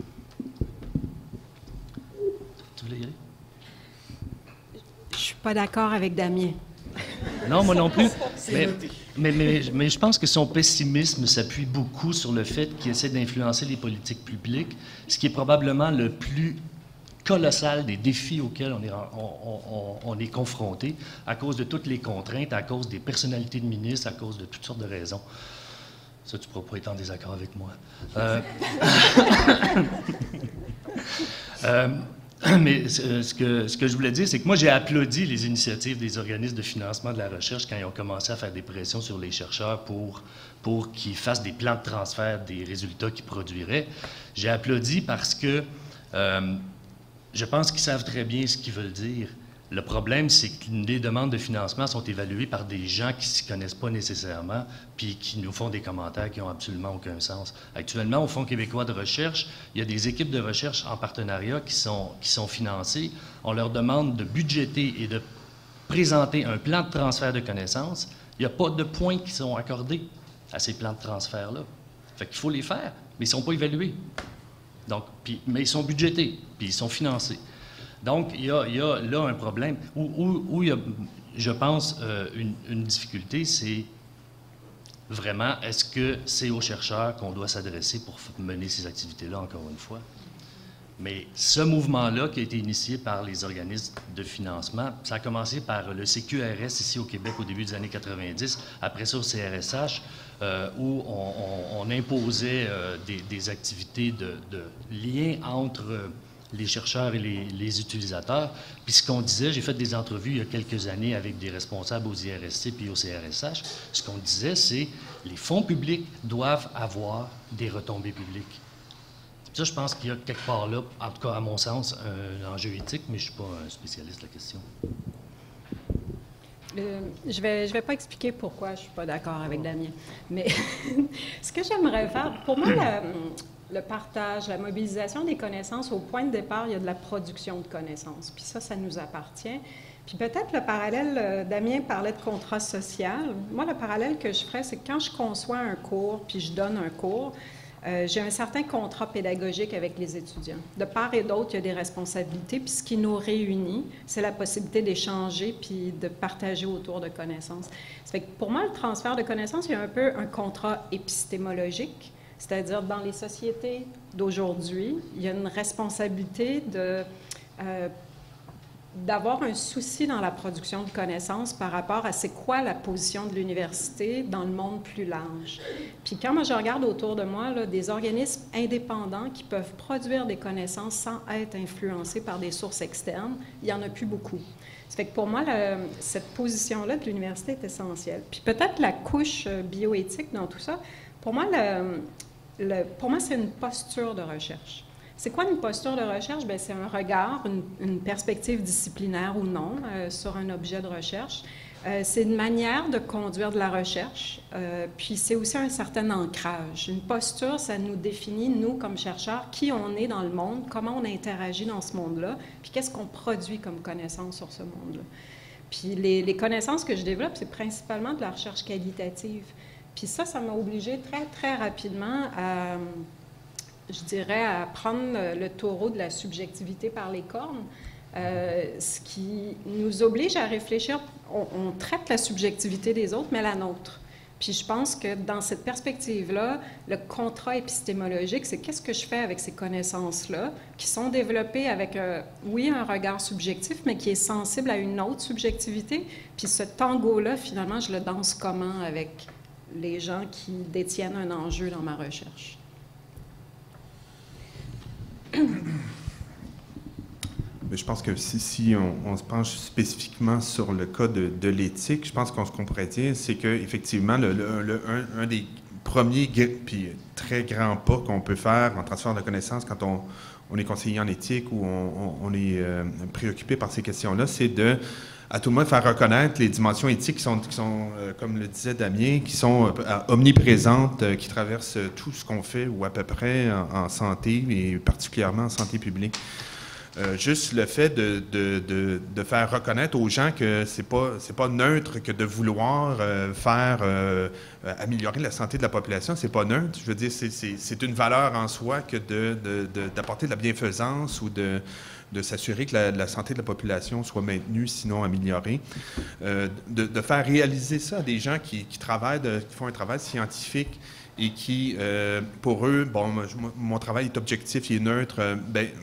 Tu voulais y aller? Je suis pas d'accord avec Damien. Non, moi non plus. Mais, mais, mais, mais je pense que son pessimisme s'appuie beaucoup sur le fait qu'il essaie d'influencer les politiques publiques, ce qui est probablement le plus colossal des défis auxquels on est, on, on, on est confronté à cause de toutes les contraintes, à cause des personnalités de ministres, à cause de toutes sortes de raisons. Ça, tu ne pourras pas être en désaccord avec moi. Euh, euh, mais ce que, ce que je voulais dire, c'est que moi, j'ai applaudi les initiatives des organismes de financement de la recherche quand ils ont commencé à faire des pressions sur les chercheurs pour, pour qu'ils fassent des plans de transfert des résultats qu'ils produiraient. J'ai applaudi parce que euh, je pense qu'ils savent très bien ce qu'ils veulent dire. Le problème, c'est que les demandes de financement sont évaluées par des gens qui ne s'y connaissent pas nécessairement, puis qui nous font des commentaires qui n'ont absolument aucun sens. Actuellement, au Fonds québécois de recherche, il y a des équipes de recherche en partenariat qui sont, qui sont financées. On leur demande de budgéter et de présenter un plan de transfert de connaissances. Il n'y a pas de points qui sont accordés à ces plans de transfert-là. Fait qu'il faut les faire, mais ils ne sont pas évalués. Donc, puis, mais ils sont budgétés, puis ils sont financés. Donc, il y a, il y a là un problème où, où, où il y a, je pense, euh, une, une difficulté, c'est vraiment, est-ce que c'est aux chercheurs qu'on doit s'adresser pour mener ces activités-là, encore une fois? Mais ce mouvement-là, qui a été initié par les organismes de financement, ça a commencé par le C Q R S ici au Québec au début des années quatre-vingt-dix, après ça au C R S H, euh, où on, on, on imposait euh, des, des activités de, de lien entre euh, les chercheurs et les, les utilisateurs. Puis ce qu'on disait, j'ai fait des entrevues il y a quelques années avec des responsables aux I R S C puis au C R S H, ce qu'on disait, c'est les fonds publics doivent avoir des retombées publiques. Ça, je pense qu'il y a quelque part là, en tout cas à mon sens, un enjeu éthique, mais je ne suis pas un spécialiste de la question. Euh, je ne vais, je vais pas expliquer pourquoi je ne suis pas d'accord avec Damien. Mais ce que j'aimerais faire, pour moi, la, le partage, la mobilisation des connaissances, au point de départ, il y a de la production de connaissances. Puis ça, ça nous appartient. Puis peut-être le parallèle, euh, Damien parlait de contrat social. Moi, le parallèle que je ferais, c'est que quand je conçois un cours, puis je donne un cours, Euh, j'ai un certain contrat pédagogique avec les étudiants. De part et d'autre, il y a des responsabilités, puis ce qui nous réunit, c'est la possibilité d'échanger puis de partager autour de connaissances. Ça fait que pour moi, le transfert de connaissances, il y a un peu un contrat épistémologique, c'est-à-dire dans les sociétés d'aujourd'hui, il y a une responsabilité de... Euh, d'avoir un souci dans la production de connaissances par rapport à c'est quoi la position de l'université dans le monde plus large. Puis quand moi je regarde autour de moi là, des organismes indépendants qui peuvent produire des connaissances sans être influencés par des sources externes, il n'y en a plus beaucoup. Ça fait que pour moi, le, cette position-là de l'université est essentielle. Puis peut-être la couche bioéthique dans tout ça, pour moi, le, le, pour moi c'est une posture de recherche. C'est quoi une posture de recherche? Bien, c'est un regard, une, une perspective disciplinaire ou non euh, sur un objet de recherche. Euh, c'est une manière de conduire de la recherche, euh, puis c'est aussi un certain ancrage. Une posture, ça nous définit, nous, comme chercheurs, qui on est dans le monde, comment on interagit dans ce monde-là, puis qu'est-ce qu'on produit comme connaissances sur ce monde-là. Puis les, les connaissances que je développe, c'est principalement de la recherche qualitative. Puis ça, ça m'a obligée très, très rapidement à... je dirais, à prendre le taureau de la subjectivité par les cornes, euh, ce qui nous oblige à réfléchir. On, on traite la subjectivité des autres, mais la nôtre. Puis je pense que dans cette perspective-là, le contrat épistémologique, c'est qu'est-ce que je fais avec ces connaissances-là, qui sont développées avec, euh, oui, un regard subjectif, mais qui est sensible à une autre subjectivité. Puis ce tango-là, finalement, je le danse comment avec les gens qui détiennent un enjeu dans ma recherche? Mais je pense que si, si on, on se penche spécifiquement sur le cas de, de l'éthique, je pense qu'on ce qu'on pourrait dire, c'est qu'effectivement, le, le, le, un, un des premiers puis très grands pas qu'on peut faire en transfert de connaissances quand on, on est conseiller en éthique ou on, on, on est euh, préoccupé par ces questions-là, c'est de, à tout le monde, faire reconnaître les dimensions éthiques qui sont, qui sont euh, comme le disait Damien, qui sont euh, omniprésentes, euh, qui traversent tout ce qu'on fait, ou à peu près en, en santé, et particulièrement en santé publique. Euh, juste le fait de, de, de, de faire reconnaître aux gens que c'est pas, c'est pas neutre que de vouloir euh, faire euh, améliorer la santé de la population, c'est pas neutre. Je veux dire, c'est, c'est, c'est une valeur en soi que de, de, de, d'apporter de la bienfaisance ou de... de s'assurer que la, la santé de la population soit maintenue, sinon améliorée, euh, de, de faire réaliser ça à des gens qui, qui travaillent, de, qui font un travail scientifique et qui, euh, pour eux, bon, mon, mon travail est objectif, il est neutre, euh, ben,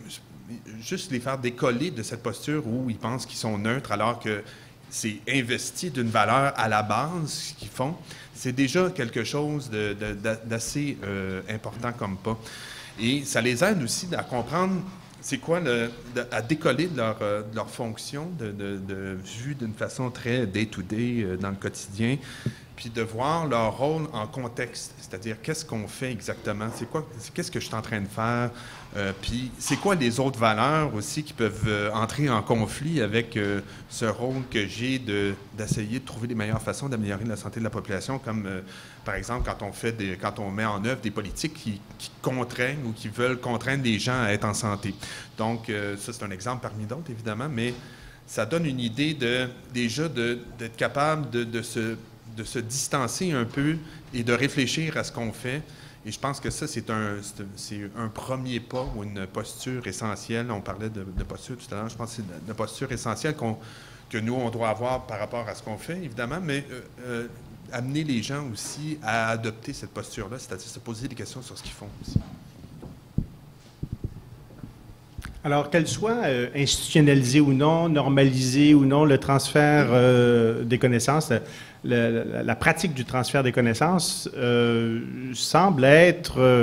juste les faire décoller de cette posture où ils pensent qu'ils sont neutres alors que c'est investi d'une valeur à la base, ce qu'ils font, c'est déjà quelque chose de, de, d'assez euh, important comme pas. Et ça les aide aussi à comprendre c'est quoi, le, de, à décoller de leur, euh, de leur fonction, de, de, de vue d'une façon très day-to-day euh, dans le quotidien, puis de voir leur rôle en contexte, c'est-à-dire qu'est-ce qu'on fait exactement, c'est quoi, c'est, qu'est-ce que je suis en train de faire, euh, puis c'est quoi les autres valeurs aussi qui peuvent euh, entrer en conflit avec euh, ce rôle que j'ai de, d'essayer de trouver les meilleures façons d'améliorer la santé de la population, comme euh, par exemple quand on fait des, quand on met en œuvre des politiques qui, qui contraignent ou qui veulent contraindre les gens à être en santé. Donc euh, ça c'est un exemple parmi d'autres évidemment, mais ça donne une idée de déjà de, d'être capable de, de se de se distancer un peu et de réfléchir à ce qu'on fait. Et je pense que ça, c'est un, c'est, c'est un premier pas ou une posture essentielle. On parlait de, de posture tout à l'heure. Je pense que c'est une posture essentielle qu'on, que nous, on doit avoir par rapport à ce qu'on fait, évidemment, mais euh, euh, amener les gens aussi à adopter cette posture-là, c'est-à-dire se poser des questions sur ce qu'ils font aussi. Alors, qu'elle soit euh, institutionnalisée ou non, normalisée ou non, le transfert euh, des connaissances, le, la, la pratique du transfert des connaissances euh, semble être euh,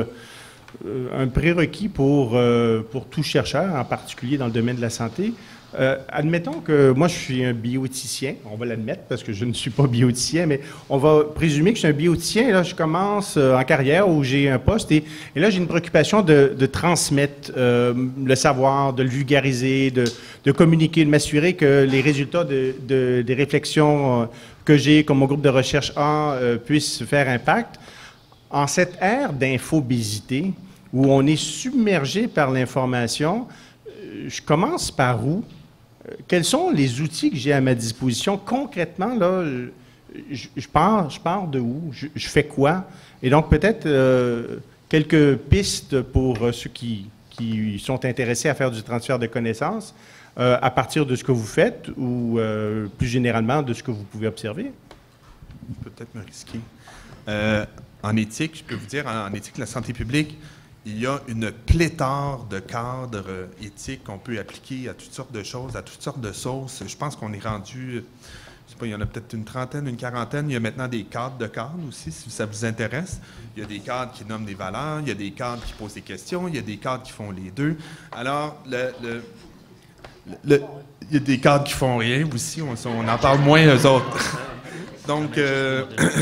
un prérequis pour, euh, pour tout chercheur, en particulier dans le domaine de la santé. Euh, admettons que moi, je suis un bioéthicien, on va l'admettre parce que je ne suis pas bioéthicien, mais on va présumer que je suis un bioéthicien et là, je commence euh, en carrière où j'ai un poste et, et là, j'ai une préoccupation de, de transmettre euh, le savoir, de le vulgariser, de, de communiquer, de m'assurer que les résultats de, de, des réflexions euh, que j'ai, comme mon groupe de recherche a, euh, puissent faire impact. En cette ère d'infobésité où on est submergé par l'information, euh, je commence par où? Quels sont les outils que j'ai à ma disposition? Concrètement, là, je, je, pars, je pars de où? Je, je fais quoi? Et donc, peut-être euh, quelques pistes pour euh, ceux qui, qui sont intéressés à faire du transfert de connaissances euh, à partir de ce que vous faites ou euh, plus généralement de ce que vous pouvez observer? Je peux peut-être me risquer. Euh, en éthique, je peux vous dire, en éthique de la santé publique, il y a une pléthore de cadres éthiques qu'on peut appliquer à toutes sortes de choses, à toutes sortes de sauces. Je pense qu'on est rendu, je sais pas, il y en a peut-être une trentaine, une quarantaine. Il y a maintenant des cadres de cadres aussi, si ça vous intéresse. Il y a des cadres qui nomment des valeurs, il y a des cadres qui posent des questions, il y a des cadres qui font les deux. Alors, le, le, le, il y a des cadres qui font rien aussi, on, on en parle moins eux autres. Donc, euh,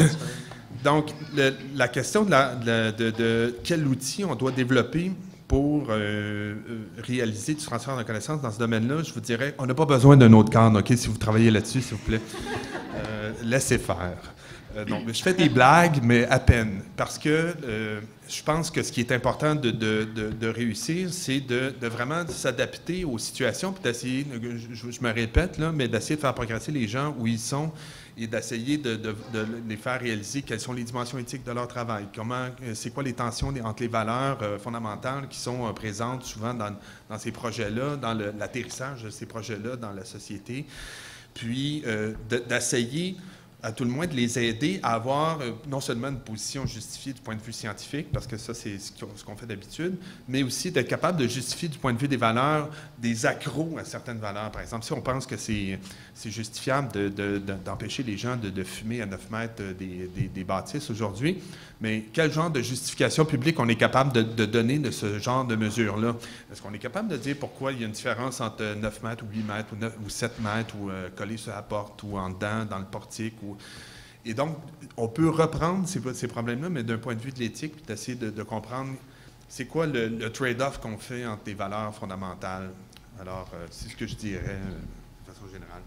Donc, le, la question de, la, de, de, de quel outil on doit développer pour euh, réaliser du transfert de connaissances dans ce domaine-là, je vous dirais, on n'a pas besoin d'un autre cadre, OK, si vous travaillez là-dessus, s'il vous plaît. Euh, laissez faire. Euh, donc, je fais des blagues, mais à peine, parce que euh, je pense que ce qui est important de, de, de, de réussir, c'est de, de vraiment s'adapter aux situations, puis d'essayer, je, je me répète, là, mais d'essayer de faire progresser les gens où ils sont, et d'essayer de, de, de les faire réaliser quelles sont les dimensions éthiques de leur travail, comment, c'est quoi les tensions entre les valeurs euh, fondamentales qui sont euh, présentes souvent dans, dans ces projets-là, dans le, l'atterrissage de ces projets-là dans la société, puis euh, de, d'essayer à tout le moins de les aider à avoir euh, non seulement une position justifiée du point de vue scientifique, parce que ça, c'est ce qu'on, ce qu'on fait d'habitude, mais aussi d'être capable de justifier du point de vue des valeurs, des accros à certaines valeurs. Par exemple, si on pense que c'est, c'est justifiable de, de, de, d'empêcher les gens de, de fumer à neuf mètres des, des, des bâtisses aujourd'hui, mais quel genre de justification publique on est capable de, de donner de ce genre de mesures-là? Est-ce qu'on est capable de dire pourquoi il y a une différence entre neuf mètres ou huit mètres ou, neuf, ou sept mètres ou euh, collé sur la porte ou en dedans, dans le portique? Ou... Et donc, on peut reprendre ces, ces problèmes-là, mais d'un point de vue de l'éthique, puis d'essayer de, de comprendre c'est quoi le, le trade-off qu'on fait entre des valeurs fondamentales. Alors, euh, c'est ce que je dirais euh, de façon générale.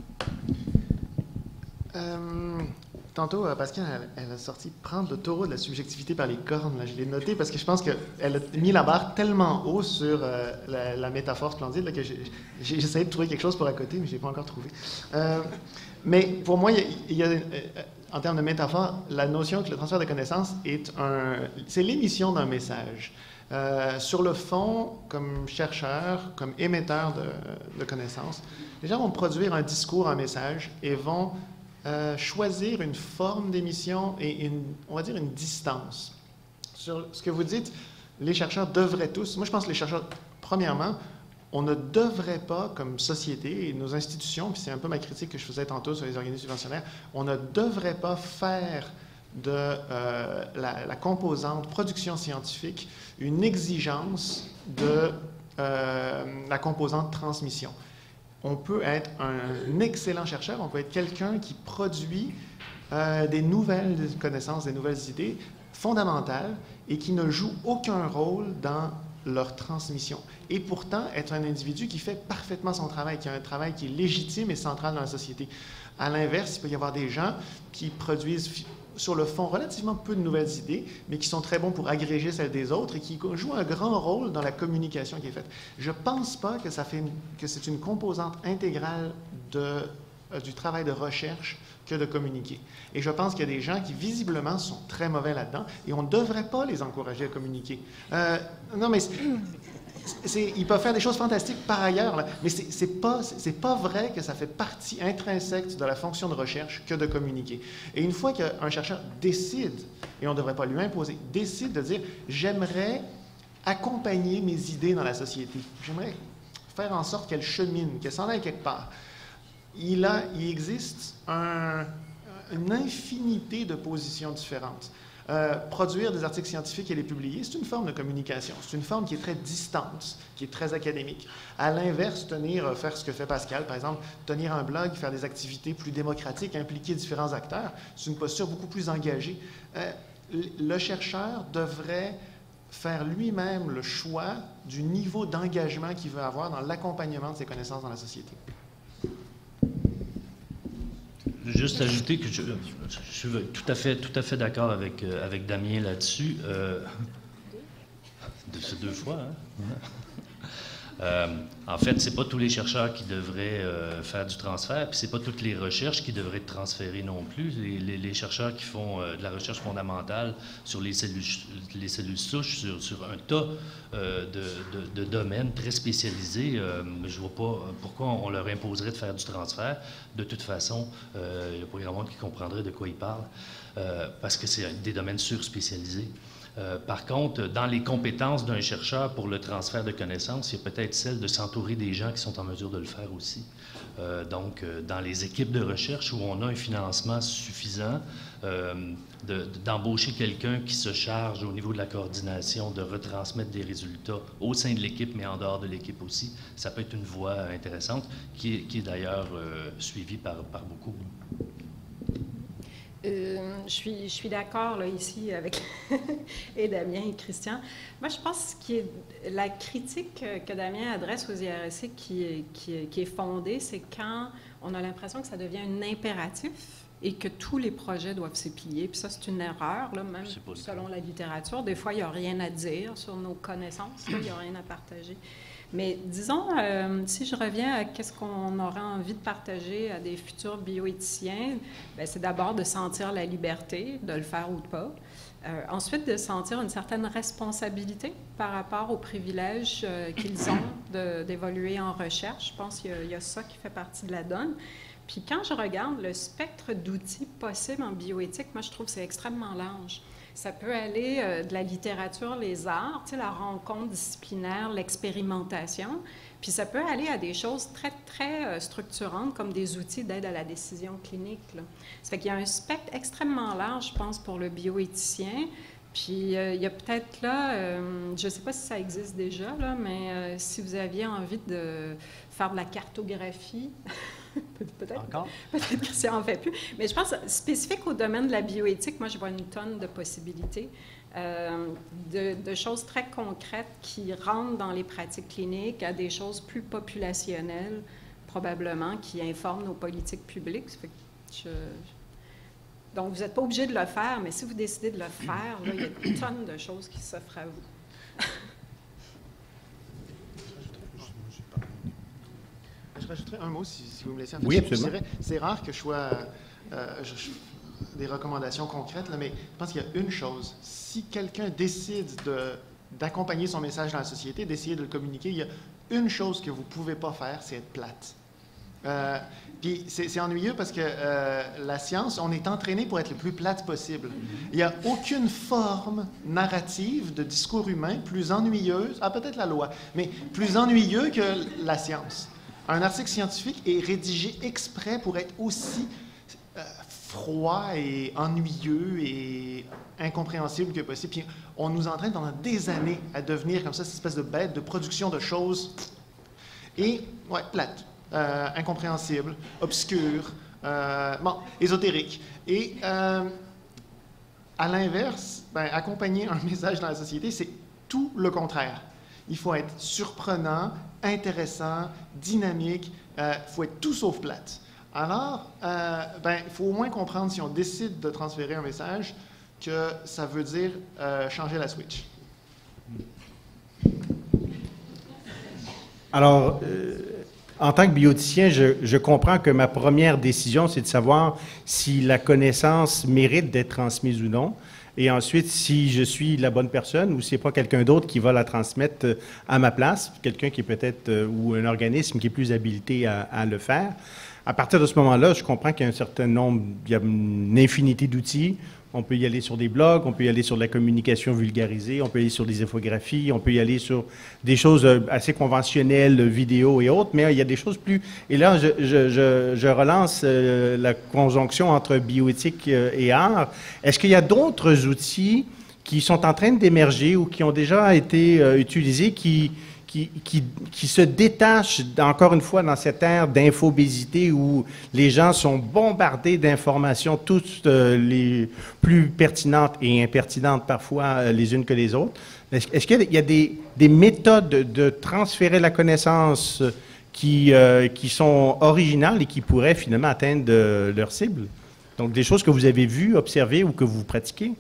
Euh, tantôt, euh, Pascal, elle, elle a sorti « Prendre le taureau de la subjectivité par les cornes ». Là, je l'ai noté parce que je pense qu'elle a mis la barre tellement haut sur euh, la, la métaphore splendide là, que j'ai, j'ai essayé de trouver quelque chose pour à côté, mais je n'ai pas encore trouvé. Euh, mais pour moi, il y a, il y a euh, en termes de métaphore, la notion que le transfert de connaissances est un, c'est l'émission d'un message. Euh, sur le fond, comme chercheur, comme émetteur de, de connaissances, les gens vont produire un discours, un message, et vont euh, choisir une forme d'émission et une, on va dire une distance. Sur ce que vous dites, les chercheurs devraient tous, moi je pense que les chercheurs, premièrement, on ne devrait pas, comme société, et nos institutions, puis c'est un peu ma critique que je faisais tantôt sur les organismes subventionnaires, on ne devrait pas faire de euh, la, la composante production scientifique une exigence de euh, la composante transmission. On peut être un, un excellent chercheur, on peut être quelqu'un qui produit euh, des nouvelles connaissances, des nouvelles idées fondamentales et qui ne joue aucun rôle dans leur transmission. Et pourtant, être un individu qui fait parfaitement son travail, qui a un travail qui est légitime et central dans la société. À l'inverse, il peut y avoir des gens qui produisent sur le fond relativement peu de nouvelles idées, mais qui sont très bons pour agréger celles des autres et qui jouent un grand rôle dans la communication qui est faite. Je ne pense pas que, ça fait une, que c'est une composante intégrale de, euh, du travail de recherche que de communiquer. Et je pense qu'il y a des gens qui, visiblement, sont très mauvais là-dedans et on ne devrait pas les encourager à communiquer. Euh, non, mais... C'est, ils peuvent faire des choses fantastiques par ailleurs, là, mais c'est, c'est pas, c'est pas vrai que ça fait partie intrinsèque de la fonction de recherche que de communiquer. Et une fois qu'un chercheur décide, et on ne devrait pas lui imposer, décide de dire « j'aimerais accompagner mes idées dans la société, j'aimerais faire en sorte qu'elles cheminent, qu'elles s'en aillent quelque part », il, a, il existe un, une infinité de positions différentes. Euh, produire des articles scientifiques et les publier, c'est une forme de communication. C'est une forme qui est très distante, qui est très académique. À l'inverse, tenir, faire ce que fait Pascal, par exemple, tenir un blog, faire des activités plus démocratiques, impliquer différents acteurs, c'est une posture beaucoup plus engagée. Euh, le chercheur devrait faire lui-même le choix du niveau d'engagement qu'il veut avoir dans l'accompagnement de ses connaissances dans la société. Juste ajouter que je, je suis tout à fait, tout à fait d'accord avec, euh, avec Damien là-dessus. Euh, de ces deux fois, hein? Euh, en fait, c'est pas tous les chercheurs qui devraient euh, faire du transfert, puis c'est pas toutes les recherches qui devraient être transférées non plus. Les, les, les chercheurs qui font euh, de la recherche fondamentale sur les cellules, les cellules souches, sur, sur un tas euh, de, de, de domaines très spécialisés, euh, je vois pas pourquoi on leur imposerait de faire du transfert. De toute façon, euh, il n'y a pas grand monde qui comprendrait de quoi ils parlent, euh, parce que c'est des domaines surspécialisés. Euh, par contre, dans les compétences d'un chercheur pour le transfert de connaissances, il y a peut-être celle de s'entourer des gens qui sont en mesure de le faire aussi. Euh, donc, euh, dans les équipes de recherche où on a un financement suffisant, euh, de, d'embaucher quelqu'un qui se charge au niveau de la coordination de retransmettre des résultats au sein de l'équipe, mais en dehors de l'équipe aussi, ça peut être une voie intéressante qui est, qui est d'ailleurs euh, suivie par, par beaucoup. Euh, je suis, je suis d'accord là, ici avec et Damien et Christian. Moi, je pense que la critique que Damien adresse aux I R S C qui, qui, qui est fondée, c'est quand on a l'impression que ça devient un impératif et que tous les projets doivent s'éplier. Puis ça, c'est une erreur, là, même selon la littérature. Des fois, il n'y a rien à dire sur nos connaissances, là, il n'y a rien à partager. Mais disons, euh, si je reviens à qu'est-ce qu'on aurait envie de partager à des futurs bioéthiciens, bien, c'est d'abord de sentir la liberté, de le faire ou pas. Euh, ensuite, de sentir une certaine responsabilité par rapport aux privilèges euh, qu'ils ont de, d'évoluer en recherche. Je pense qu'il y a, il y a ça qui fait partie de la donne. Puis quand je regarde le spectre d'outils possibles en bioéthique, moi, je trouve que c'est extrêmement large. Ça peut aller euh, de la littérature, les arts, tu sais, la rencontre disciplinaire, l'expérimentation, puis ça peut aller à des choses très, très euh, structurantes comme des outils d'aide à la décision clinique, là. Ça fait qu'il y a un spectre extrêmement large, je pense, pour le bioéthicien. Puis euh, il y a peut-être là, euh, je ne sais pas si ça existe déjà, là, mais euh, si vous aviez envie de faire de la cartographie... Peut-être, Encore? Peut-être que Christian n'en fait plus. Mais je pense, spécifique au domaine de la bioéthique, moi, je vois une tonne de possibilités, euh, de, de choses très concrètes qui rentrent dans les pratiques cliniques, à des choses plus populationnelles, probablement, qui informent nos politiques publiques. Ça fait que je, donc, vous n'êtes pas obligé de le faire, mais si vous décidez de le faire, là, il y a une tonne de choses qui s'offrent à vous. Je rajouterais un mot, si, si vous me laissez. En fait, oui, je, absolument. Je dirais, c'est rare que je sois euh, je, je, des recommandations concrètes, là, mais je pense qu'il y a une chose. Si quelqu'un décide de, d'accompagner son message dans la société, d'essayer de le communiquer, il y a une chose que vous ne pouvez pas faire, c'est être plate. Euh, Puis c'est ennuyeux parce que euh, la science, on est entraîné pour être le plus plate possible. Il n'y a aucune forme narrative de discours humain plus ennuyeuse, ah peut-être la loi, mais plus ennuyeux que la science. Un article scientifique est rédigé exprès pour être aussi euh, froid et ennuyeux et incompréhensible que possible. Puis on nous entraîne pendant des années à devenir comme ça, cette espèce de bête de production de choses et, ouais, plate. Euh, incompréhensible, obscur, euh, bon, ésotérique. Et euh, à l'inverse, ben, accompagner un message dans la société, c'est tout le contraire. Il faut être surprenant, intéressant, dynamique, il euh, faut être tout sauf plate. Alors, euh, ben, il faut au moins comprendre, si on décide de transférer un message, que ça veut dire euh, changer la switch. Alors, euh, en tant que bioticien, je, je comprends que ma première décision, c'est de savoir si la connaissance mérite d'être transmise ou non. Et ensuite, si je suis la bonne personne ou si ce n'est pas quelqu'un d'autre qui va la transmettre à ma place, quelqu'un qui est peut-être, euh, ou un organisme qui est plus habilité à, à le faire. À partir de ce moment-là, je comprends qu'il y a un certain nombre, il y a une infinité d'outils. On peut y aller sur des blogs, on peut y aller sur de la communication vulgarisée, on peut y aller sur des infographies, on peut y aller sur des choses assez conventionnelles, vidéos et autres, mais il y a des choses plus... Et là, je, je, je, je relance euh, la conjonction entre bioéthique et art. Est-ce qu'il y a d'autres outils qui sont en train d'émerger ou qui ont déjà été euh, utilisés, qui... Qui, qui, qui se détache, encore une fois, dans cette ère d'infobésité où les gens sont bombardés d'informations, toutes euh, les plus pertinentes et impertinentes parfois euh, les unes que les autres. Est-ce, est-ce qu'il y a des, des méthodes de transférer la connaissance qui, euh, qui sont originales et qui pourraient finalement atteindre de, leur cible? Donc, des choses que vous avez vues, observées ou que vous pratiquez?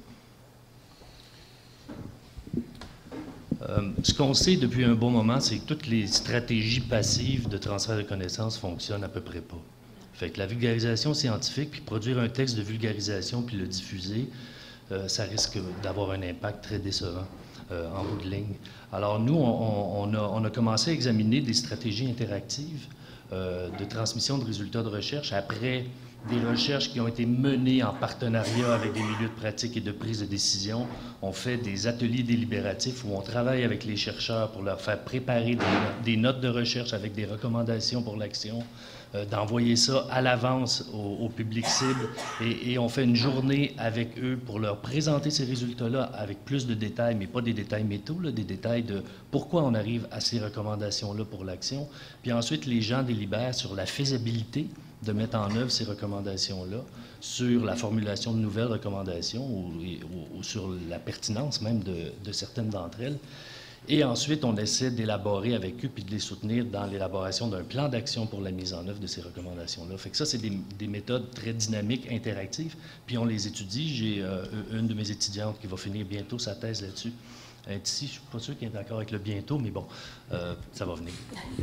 Euh, ce qu'on sait depuis un bon moment, c'est que toutes les stratégies passives de transfert de connaissances fonctionnent à peu près pas. Fait que la vulgarisation scientifique, puis produire un texte de vulgarisation, puis le diffuser, euh, ça risque d'avoir un impact très décevant euh, en bout de ligne. Alors nous, on, on, a, on a commencé à examiner des stratégies interactives euh, de transmission de résultats de recherche après des recherches qui ont été menées en partenariat avec des milieux de pratique et de prise de décision. On fait des ateliers délibératifs où on travaille avec les chercheurs pour leur faire préparer des, des notes de recherche avec des recommandations pour l'action, euh, d'envoyer ça à l'avance au, au public cible et, et on fait une journée avec eux pour leur présenter ces résultats-là avec plus de détails, mais pas des détails métaux, là, des détails de pourquoi on arrive à ces recommandations-là pour l'action. Puis ensuite, les gens délibèrent sur la faisabilité de mettre en œuvre ces recommandations-là, sur la formulation de nouvelles recommandations ou, ou, ou sur la pertinence même de, de certaines d'entre elles. Et ensuite, on essaie d'élaborer avec eux puis de les soutenir dans l'élaboration d'un plan d'action pour la mise en œuvre de ces recommandations-là. Fait que ça, c'est des, des méthodes très dynamiques, interactives, puis on les étudie. J'ai euh, une de mes étudiantes qui va finir bientôt sa thèse là-dessus. Elle est ici, je ne suis pas sûr qu'elle est d'accord avec le bientôt, mais bon, euh, ça va venir.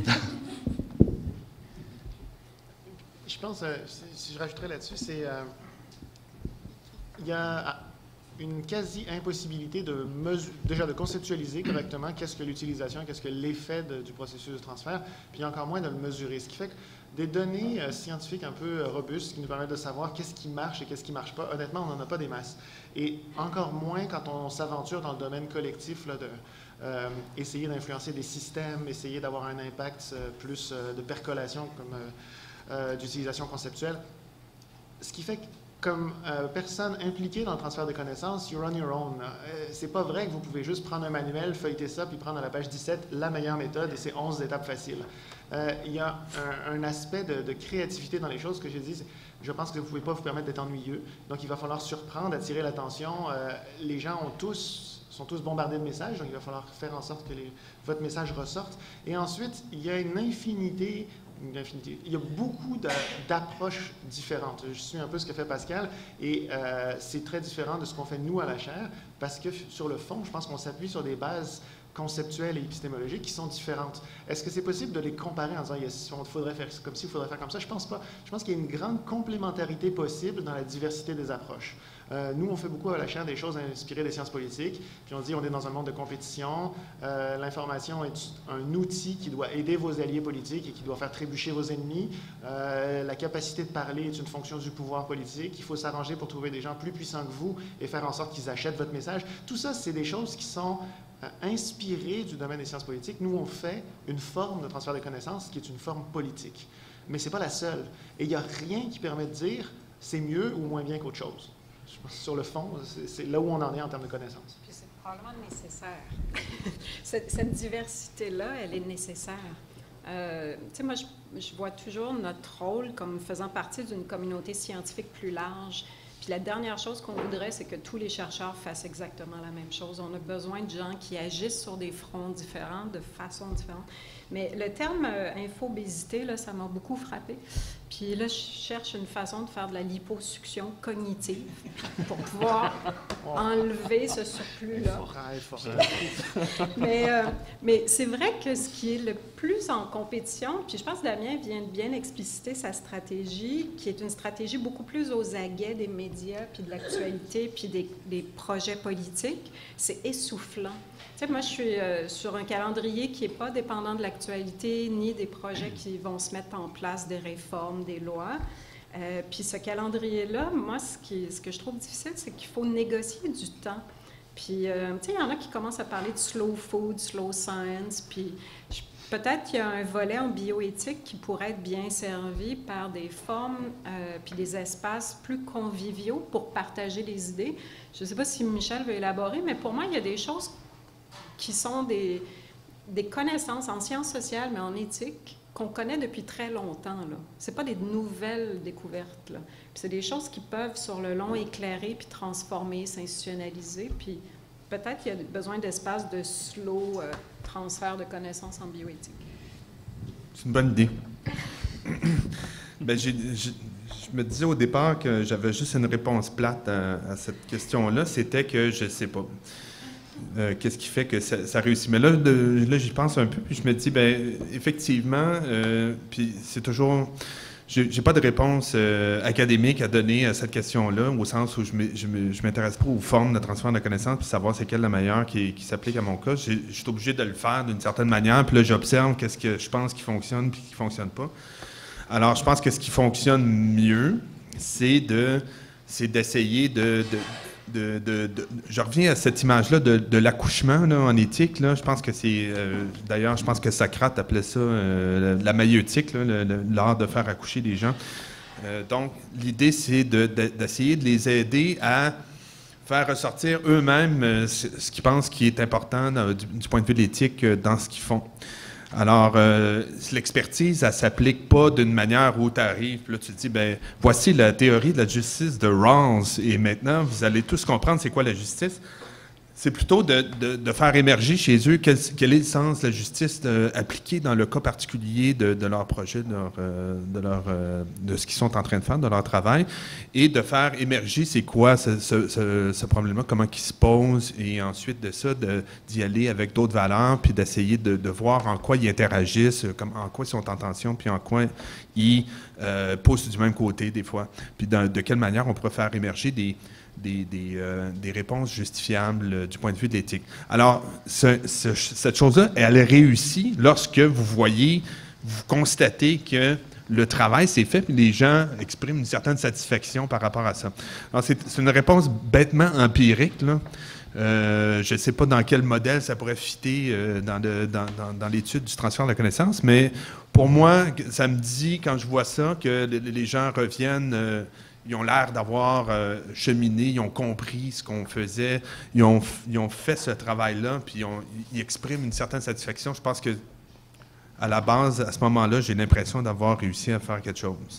Je pense, euh, si je rajouterais là-dessus, c'est euh, il y a une quasi-impossibilité de mesure, déjà de conceptualiser correctement qu'est-ce que l'utilisation, qu'est-ce que l'effet de, du processus de transfert, puis encore moins de le mesurer. Ce qui fait que des données euh, scientifiques un peu euh, robustes qui nous permettent de savoir qu'est-ce qui marche et qu'est-ce qui ne marche pas, honnêtement, on n'en a pas des masses. Et encore moins quand on s'aventure dans le domaine collectif, là, de euh, essayer d'influencer des systèmes, essayer d'avoir un impact euh, plus euh, de percolation comme... Euh, Euh, d'utilisation conceptuelle. Ce qui fait que, comme euh, personne impliquée dans le transfert de connaissances, you're on your own. Euh, c'est pas vrai que vous pouvez juste prendre un manuel, feuilleter ça, puis prendre à la page dix-sept la meilleure méthode et c'est onze étapes faciles. Euh, il y a un, un aspect de, de créativité dans les choses que j'ai dit. Je pense que vous ne pouvez pas vous permettre d'être ennuyeux. Donc, il va falloir surprendre, attirer l'attention. Euh, les gens ont tous... sont tous bombardés de messages, donc il va falloir faire en sorte que les, votre message ressorte. Et ensuite, il y a une infinité, une infinité il y a beaucoup d'approches différentes. Je suis un peu ce que fait Pascal, et euh, c'est très différent de ce qu'on fait nous à la chaire, parce que sur le fond, je pense qu'on s'appuie sur des bases conceptuelles et épistémologiques qui sont différentes. Est-ce que c'est possible de les comparer en disant il faudrait faire comme ci, il faudrait faire comme ça? Je pense pas. Je pense qu'il y a une grande complémentarité possible dans la diversité des approches. Euh, nous, on fait beaucoup à la chaire des choses inspirées des sciences politiques, puis on dit on est dans un monde de compétition, euh, l'information est un outil qui doit aider vos alliés politiques et qui doit faire trébucher vos ennemis, euh, la capacité de parler est une fonction du pouvoir politique, il faut s'arranger pour trouver des gens plus puissants que vous et faire en sorte qu'ils achètent votre message. Tout ça, c'est des choses qui sont euh, inspirées du domaine des sciences politiques. Nous, on fait une forme de transfert de connaissances qui est une forme politique, mais ce n'est pas la seule. Et il n'y a rien qui permet de dire c'est mieux ou moins bien qu'autre chose. Je pense que sur le fond, c'est là où on en est en termes de connaissances. Puis c'est probablement nécessaire. cette, cette diversité-là, elle est nécessaire. Euh, tu sais, moi, je, je vois toujours notre rôle comme faisant partie d'une communauté scientifique plus large. Puis la dernière chose qu'on voudrait, c'est que tous les chercheurs fassent exactement la même chose. On a besoin de gens qui agissent sur des fronts différents, de façon différente. Mais le terme euh, infobésité, là, ça m'a beaucoup frappé. Puis là, je cherche une façon de faire de la liposuction cognitive pour pouvoir enlever ce surplus-là. mais euh, mais c'est vrai que ce qui est le plus en compétition, puis je pense que Damien vient de bien expliciter sa stratégie, qui est une stratégie beaucoup plus aux aguets des médias, puis de l'actualité, puis des, des projets politiques, c'est essoufflant. Tu sais, moi, je suis euh, sur un calendrier qui n'est pas dépendant de l'actualité ni des projets qui vont se mettre en place, des réformes, des lois. Euh, puis ce calendrier-là, moi, ce, qui, ce que je trouve difficile, c'est qu'il faut négocier du temps. Puis, euh, tu sais, il y en a qui commencent à parler de slow food, slow science, puis peut-être qu'il y a un volet en bioéthique qui pourrait être bien servi par des formes euh, puis des espaces plus conviviaux pour partager les idées. Je ne sais pas si Michel veut élaborer, mais pour moi, il y a des choses qui sont des, des connaissances en sciences sociales, mais en éthique, qu'on connaît depuis très longtemps. Ce n'est pas des nouvelles découvertes. C'est des choses qui peuvent, sur le long, éclairer, puis transformer, s'institutionnaliser. Puis peut-être qu'il y a besoin d'espaces de slow euh, transfert de connaissances en bioéthique. C'est une bonne idée. Bien, j'ai, j'ai, je me disais au départ que j'avais juste une réponse plate à, à cette question-là. C'était que je ne sais pas. Euh, qu'est-ce qui fait que ça, ça réussit? Mais là, de, là, j'y pense un peu, puis je me dis, bien, effectivement, euh, puis c'est toujours... J'ai, j'ai pas de réponse euh, académique à donner à cette question-là, au sens où je ne m'intéresse pas aux formes de transfert de connaissances, puis savoir c'est quelle la meilleure qui, qui s'applique à mon cas. Je suis obligé de le faire d'une certaine manière, puis là, j'observe qu'est-ce que je pense qui fonctionne puis qui ne fonctionne pas. Alors, je pense que ce qui fonctionne mieux, c'est de, c'est d'essayer de... de De, de, de, je reviens à cette image-là de, de l'accouchement là, en éthique. Là. Je pense que c'est... Euh, d'ailleurs, je pense que Socrate appelait ça euh, la, la maïeutique, là, le, le, l'art de faire accoucher des gens. Euh, donc, l'idée, c'est de, de, d'essayer de les aider à faire ressortir eux-mêmes euh, ce qu'ils pensent qui est important dans, du, du point de vue de l'éthique euh, dans ce qu'ils font. Alors, euh, l'expertise, elle ne s'applique pas d'une manière où tu arrives, puis là, tu te dis, bien, voici la théorie de la justice de Rawls, et maintenant, vous allez tous comprendre c'est quoi la justice. C'est plutôt de, de, de faire émerger chez eux quel, quel est le sens de la justice de, appliquée dans le cas particulier de, de leur projet, de, leur, de, leur, de ce qu'ils sont en train de faire, de leur travail, et de faire émerger c'est quoi ce, ce, ce, ce problème-là, comment il se pose, et ensuite de ça, de, d'y aller avec d'autres valeurs, puis d'essayer de, de voir en quoi ils interagissent, comme, en quoi ils sont en tension, puis en quoi ils euh, poussent du même côté des fois, puis de, de quelle manière on pourrait faire émerger des... Des, des, euh, des réponses justifiables euh, du point de vue de l'éthique. Alors, ce, ce, cette chose-là, elle réussit lorsque vous voyez, vous constatez que le travail s'est fait, puis les gens expriment une certaine satisfaction par rapport à ça. Alors, c'est, c'est une réponse bêtement empirique, là. Euh, je ne sais pas dans quel modèle ça pourrait fitter euh, dans, le, dans, dans, dans l'étude du transfert de connaissances, mais pour moi, ça me dit, quand je vois ça, que les gens reviennent... Euh, ils ont l'air d'avoir euh, cheminé, ils ont compris ce qu'on faisait, ils ont, ils ont fait ce travail-là, puis ils, ont, ils expriment une certaine satisfaction. Je pense que à la base, à ce moment-là, j'ai l'impression d'avoir réussi à faire quelque chose.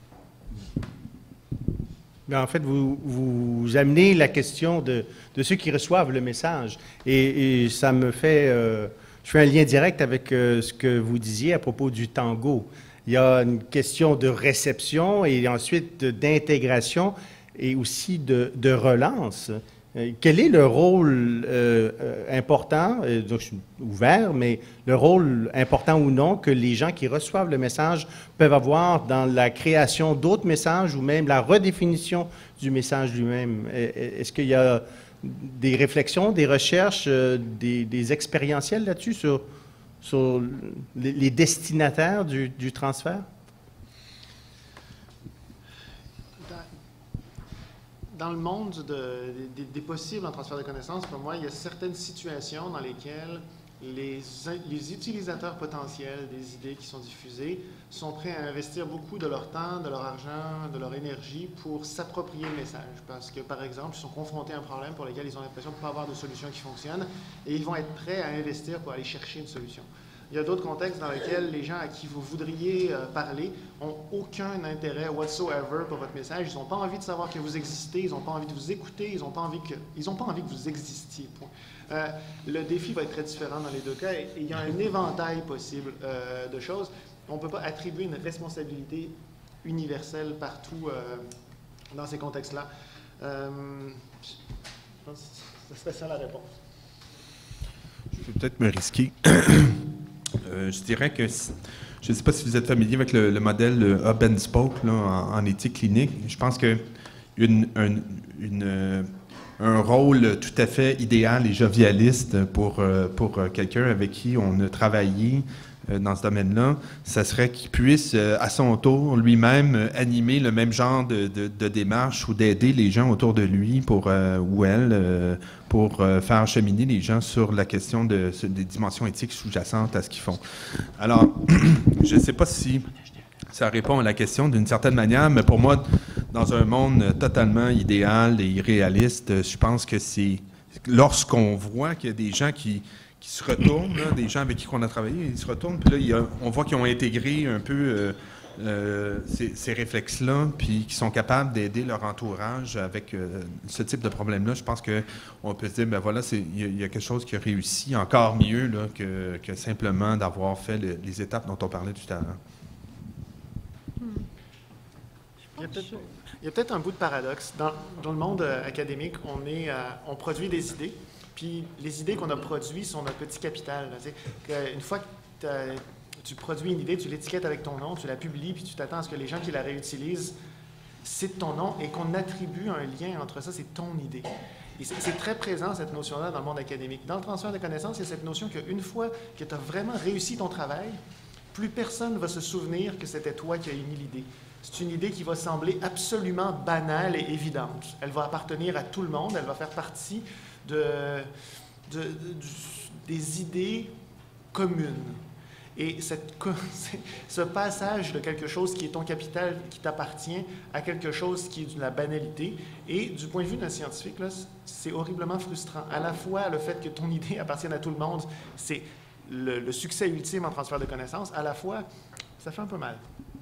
Bien, en fait, vous, vous amenez la question de, de ceux qui reçoivent le message. Et, et ça me fait... Euh, je fais un lien direct avec euh, ce que vous disiez à propos du tango. Il y a une question de réception et ensuite d'intégration et aussi de, de relance. Euh, quel est le rôle euh, euh, important, euh, donc je suis ouvert, mais le rôle important ou non que les gens qui reçoivent le message peuvent avoir dans la création d'autres messages ou même la redéfinition du message lui-même? Est-ce qu'il y a des réflexions, des recherches, euh, des, des expérientiels là-dessus sur, sur les, les destinataires du, du transfert? Dans le monde de, des, des possibles en transfert de connaissances, pour moi, il y a certaines situations dans lesquelles les, les utilisateurs potentiels des idées qui sont diffusées sont prêts à investir beaucoup de leur temps, de leur argent, de leur énergie pour s'approprier le message. Parce que, par exemple, ils sont confrontés à un problème pour lequel ils ont l'impression de ne pas avoir de solution qui fonctionne et ils vont être prêts à investir pour aller chercher une solution. Il y a d'autres contextes dans lesquels les gens à qui vous voudriez euh, parler n'ont aucun intérêt whatsoever pour votre message. Ils n'ont pas envie de savoir que vous existez, ils n'ont pas envie de vous écouter, ils n'ont pas envie que, ils n'ont pas envie que vous existiez. Point. Euh, le défi va être très différent dans les deux cas et, et il y a un éventail possible euh, de choses. On ne peut pas attribuer une responsabilité universelle partout euh, dans ces contextes-là. Euh, je pense que ce serait ça la réponse. Je vais peut-être me risquer. Euh, je dirais que, je ne sais pas si vous êtes familier avec le, le modèle Hub and Spoke là, en, en éthique clinique. Je pense que une, un, une, un rôle tout à fait idéal et jovialiste pour, pour quelqu'un avec qui on a travaillé dans ce domaine-là, ça serait qu'il puisse, à son tour, lui-même, animer le même genre de, de, de démarche ou d'aider les gens autour de lui pour, euh, ou elle euh, pour euh, faire cheminer les gens sur la question de, des dimensions éthiques sous-jacentes à ce qu'ils font. Alors, je ne sais pas si ça répond à la question d'une certaine manière, mais pour moi, dans un monde totalement idéal et irréaliste, je pense que c'est lorsqu'on voit qu'il y a des gens qui qui se retournent, là, des gens avec qui on a travaillé, ils se retournent, puis là, il y a, on voit qu'ils ont intégré un peu euh, euh, ces, ces réflexes-là, puis qu'ils sont capables d'aider leur entourage avec euh, ce type de problème-là. Je pense qu'on peut se dire, ben voilà, il y, y a quelque chose qui a réussi encore mieux là, que, que simplement d'avoir fait le, les étapes dont on parlait tout à l'heure. Il y a peut-être, il y a peut-être un bout de paradoxe. Dans, dans le monde euh, académique, on, est, euh, on produit des idées. Puis les idées qu'on a produites sont notre petit capital. Là, une fois que tu produis une idée, tu l'étiquettes avec ton nom, tu la publies, puis tu t'attends à ce que les gens qui la réutilisent citent ton nom et qu'on attribue un lien entre ça, c'est ton idée. Et c'est, c'est très présent, cette notion-là, dans le monde académique. Dans le transfert de connaissances, il y a cette notion qu'une fois que tu as vraiment réussi ton travail, plus personne ne va se souvenir que c'était toi qui as émis l'idée. C'est une idée qui va sembler absolument banale et évidente. Elle va appartenir à tout le monde, elle va faire partie De, de, de, des idées communes. Et cette, ce passage de quelque chose qui est ton capital, qui t'appartient, à quelque chose qui est de la banalité, et du point de vue d'un scientifique, là, c'est horriblement frustrant. À la fois, le fait que ton idée appartienne à tout le monde, c'est le, le succès ultime en transfert de connaissances, à la fois, ça fait un peu mal.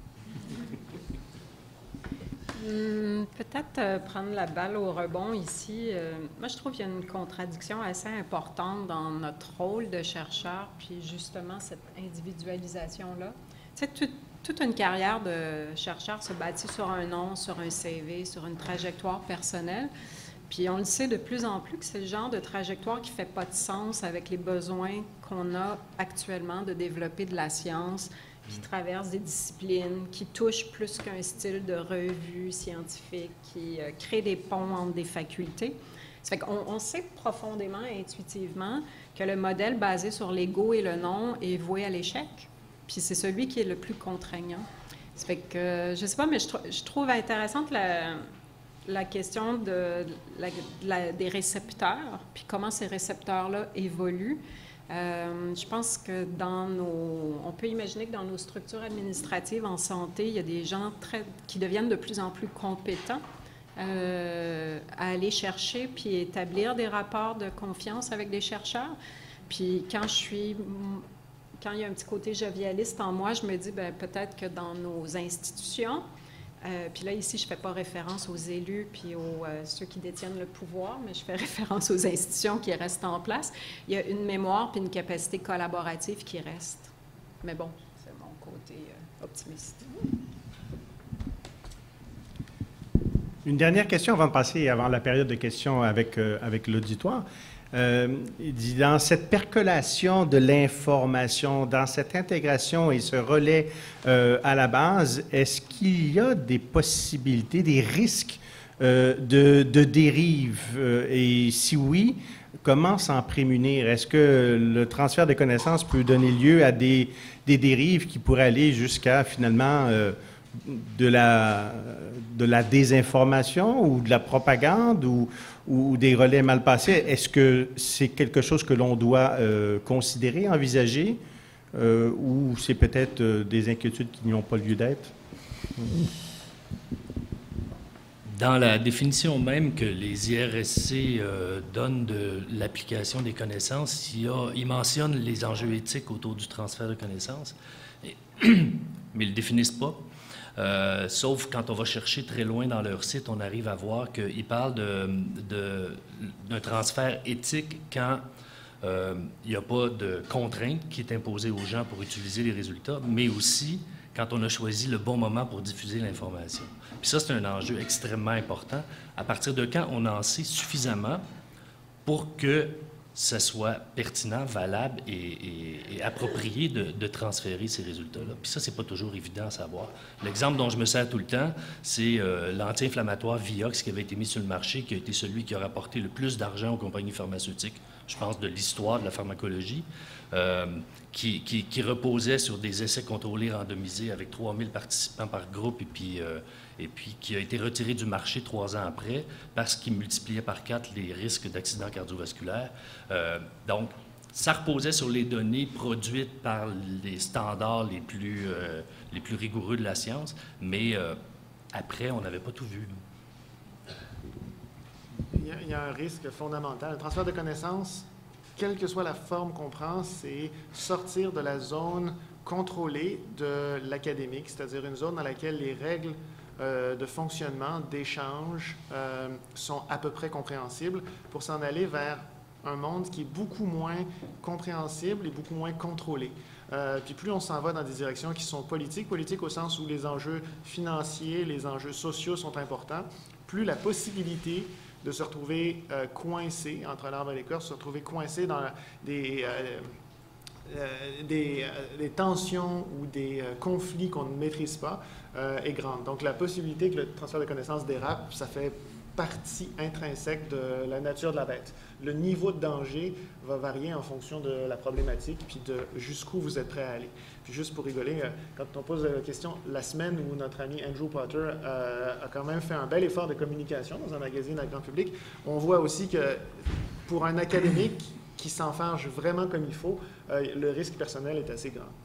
Hum, peut-être euh, prendre la balle au rebond ici. Euh, moi, je trouve qu'il y a une contradiction assez importante dans notre rôle de chercheur, puis justement cette individualisation-là. Tu sais, tout, toute une carrière de chercheur se bâtit sur un nom, sur un C V, sur une trajectoire personnelle. Puis on le sait de plus en plus que c'est le genre de trajectoire qui ne fait pas de sens avec les besoins qu'on a actuellement de développer de la science, qui traverse des disciplines, qui touche plus qu'un style de revue scientifique, qui euh, crée des ponts entre des facultés. Ça fait qu'on on sait profondément et intuitivement que le modèle basé sur l'ego et le nom est voué à l'échec, puis c'est celui qui est le plus contraignant. Ça fait que, je ne sais pas, mais je, tr- je trouve intéressante la, la question de la, de la, des récepteurs, puis comment ces récepteurs-là évoluent. Euh, je pense que dans nos... On peut imaginer que dans nos structures administratives en santé, il y a des gens très, qui deviennent de plus en plus compétents euh, à aller chercher puis établir des rapports de confiance avec des chercheurs. Puis quand je suis... Quand il y a un petit côté jovialiste en moi, je me dis, bien, peut-être que dans nos institutions, Euh, puis là, ici, je ne fais pas référence aux élus puis aux euh, ceux qui détiennent le pouvoir, mais je fais référence aux institutions qui restent en place. Il y a une mémoire puis une capacité collaborative qui reste. Mais bon, c'est mon côté euh, optimiste. Une dernière question avant de passer, avant la période de questions avec, euh, avec l'auditoire. Euh, il dit, dans cette percolation de l'information, dans cette intégration et ce relais euh, à la base, est-ce qu'il y a des possibilités, des risques euh, de, de dérive? Euh, et si oui, comment s'en prémunir? Est-ce que le transfert de connaissances peut donner lieu à des, des dérives qui pourraient aller jusqu'à finalement euh, de la, de la désinformation ou de la propagande ou, ou des relais mal passés? Est-ce que c'est quelque chose que l'on doit euh, considérer, envisager, euh, ou c'est peut-être euh, des inquiétudes qui n'ont pas lieu d'être? Dans la définition même que les I R S C euh, donnent de l'application des connaissances, il, y a, il mentionne les enjeux éthiques autour du transfert de connaissances, et, mais ils ne le définissent pas. Euh, sauf quand on va chercher très loin dans leur site, on arrive à voir qu'ils parlent de, de, d'un transfert éthique quand euh, il n'y a pas de contrainte qui est imposée aux gens pour utiliser les résultats, mais aussi quand on a choisi le bon moment pour diffuser l'information. Puis ça, c'est un enjeu extrêmement important. À partir de quand on en sait suffisamment pour que ça soit pertinent, valable et, et, et approprié de, de transférer ces résultats-là. Puis ça, c'est pas toujours évident à savoir. L'exemple dont je me sers tout le temps, c'est euh, l'anti-inflammatoire Vioxx qui avait été mis sur le marché, qui a été celui qui a rapporté le plus d'argent aux compagnies pharmaceutiques, je pense, de l'histoire de la pharmacologie, euh, qui, qui, qui reposait sur des essais contrôlés randomisés avec trois mille participants par groupe et puis... Euh, et puis qui a été retiré du marché trois ans après parce qu'il multipliait par quatre les risques d'accidents cardiovasculaires. Euh, donc, ça reposait sur les données produites par les standards les plus, euh, les plus rigoureux de la science, mais euh, après, on n'avait pas tout vu. Il y, a, il y a un risque fondamental. Le transfert de connaissances, quelle que soit la forme qu'on prend, c'est sortir de la zone contrôlée de l'académique, c'est-à-dire une zone dans laquelle les règles Euh, de fonctionnement, d'échange euh, sont à peu près compréhensibles pour s'en aller vers un monde qui est beaucoup moins compréhensible et beaucoup moins contrôlé. Euh, puis plus on s'en va dans des directions qui sont politiques, politiques au sens où les enjeux financiers, les enjeux sociaux sont importants, plus la possibilité de se retrouver euh, coincé entre l'arbre et l'écorce, se retrouver coincé dans des... Euh, Euh, des, euh, des tensions ou des euh, conflits qu'on ne maîtrise pas euh, est grande. Donc, la possibilité que le transfert de connaissances dérape, ça fait partie intrinsèque de la nature de la bête. Le niveau de danger va varier en fonction de la problématique puis de jusqu'où vous êtes prêt à aller. Puis juste pour rigoler, euh, quand on pose la question, la semaine où notre ami Andrew Potter euh, a quand même fait un bel effort de communication dans un magazine à grand public, on voit aussi que pour un académique qui s'enfarge vraiment comme il faut, euh, le risque personnel est assez grand.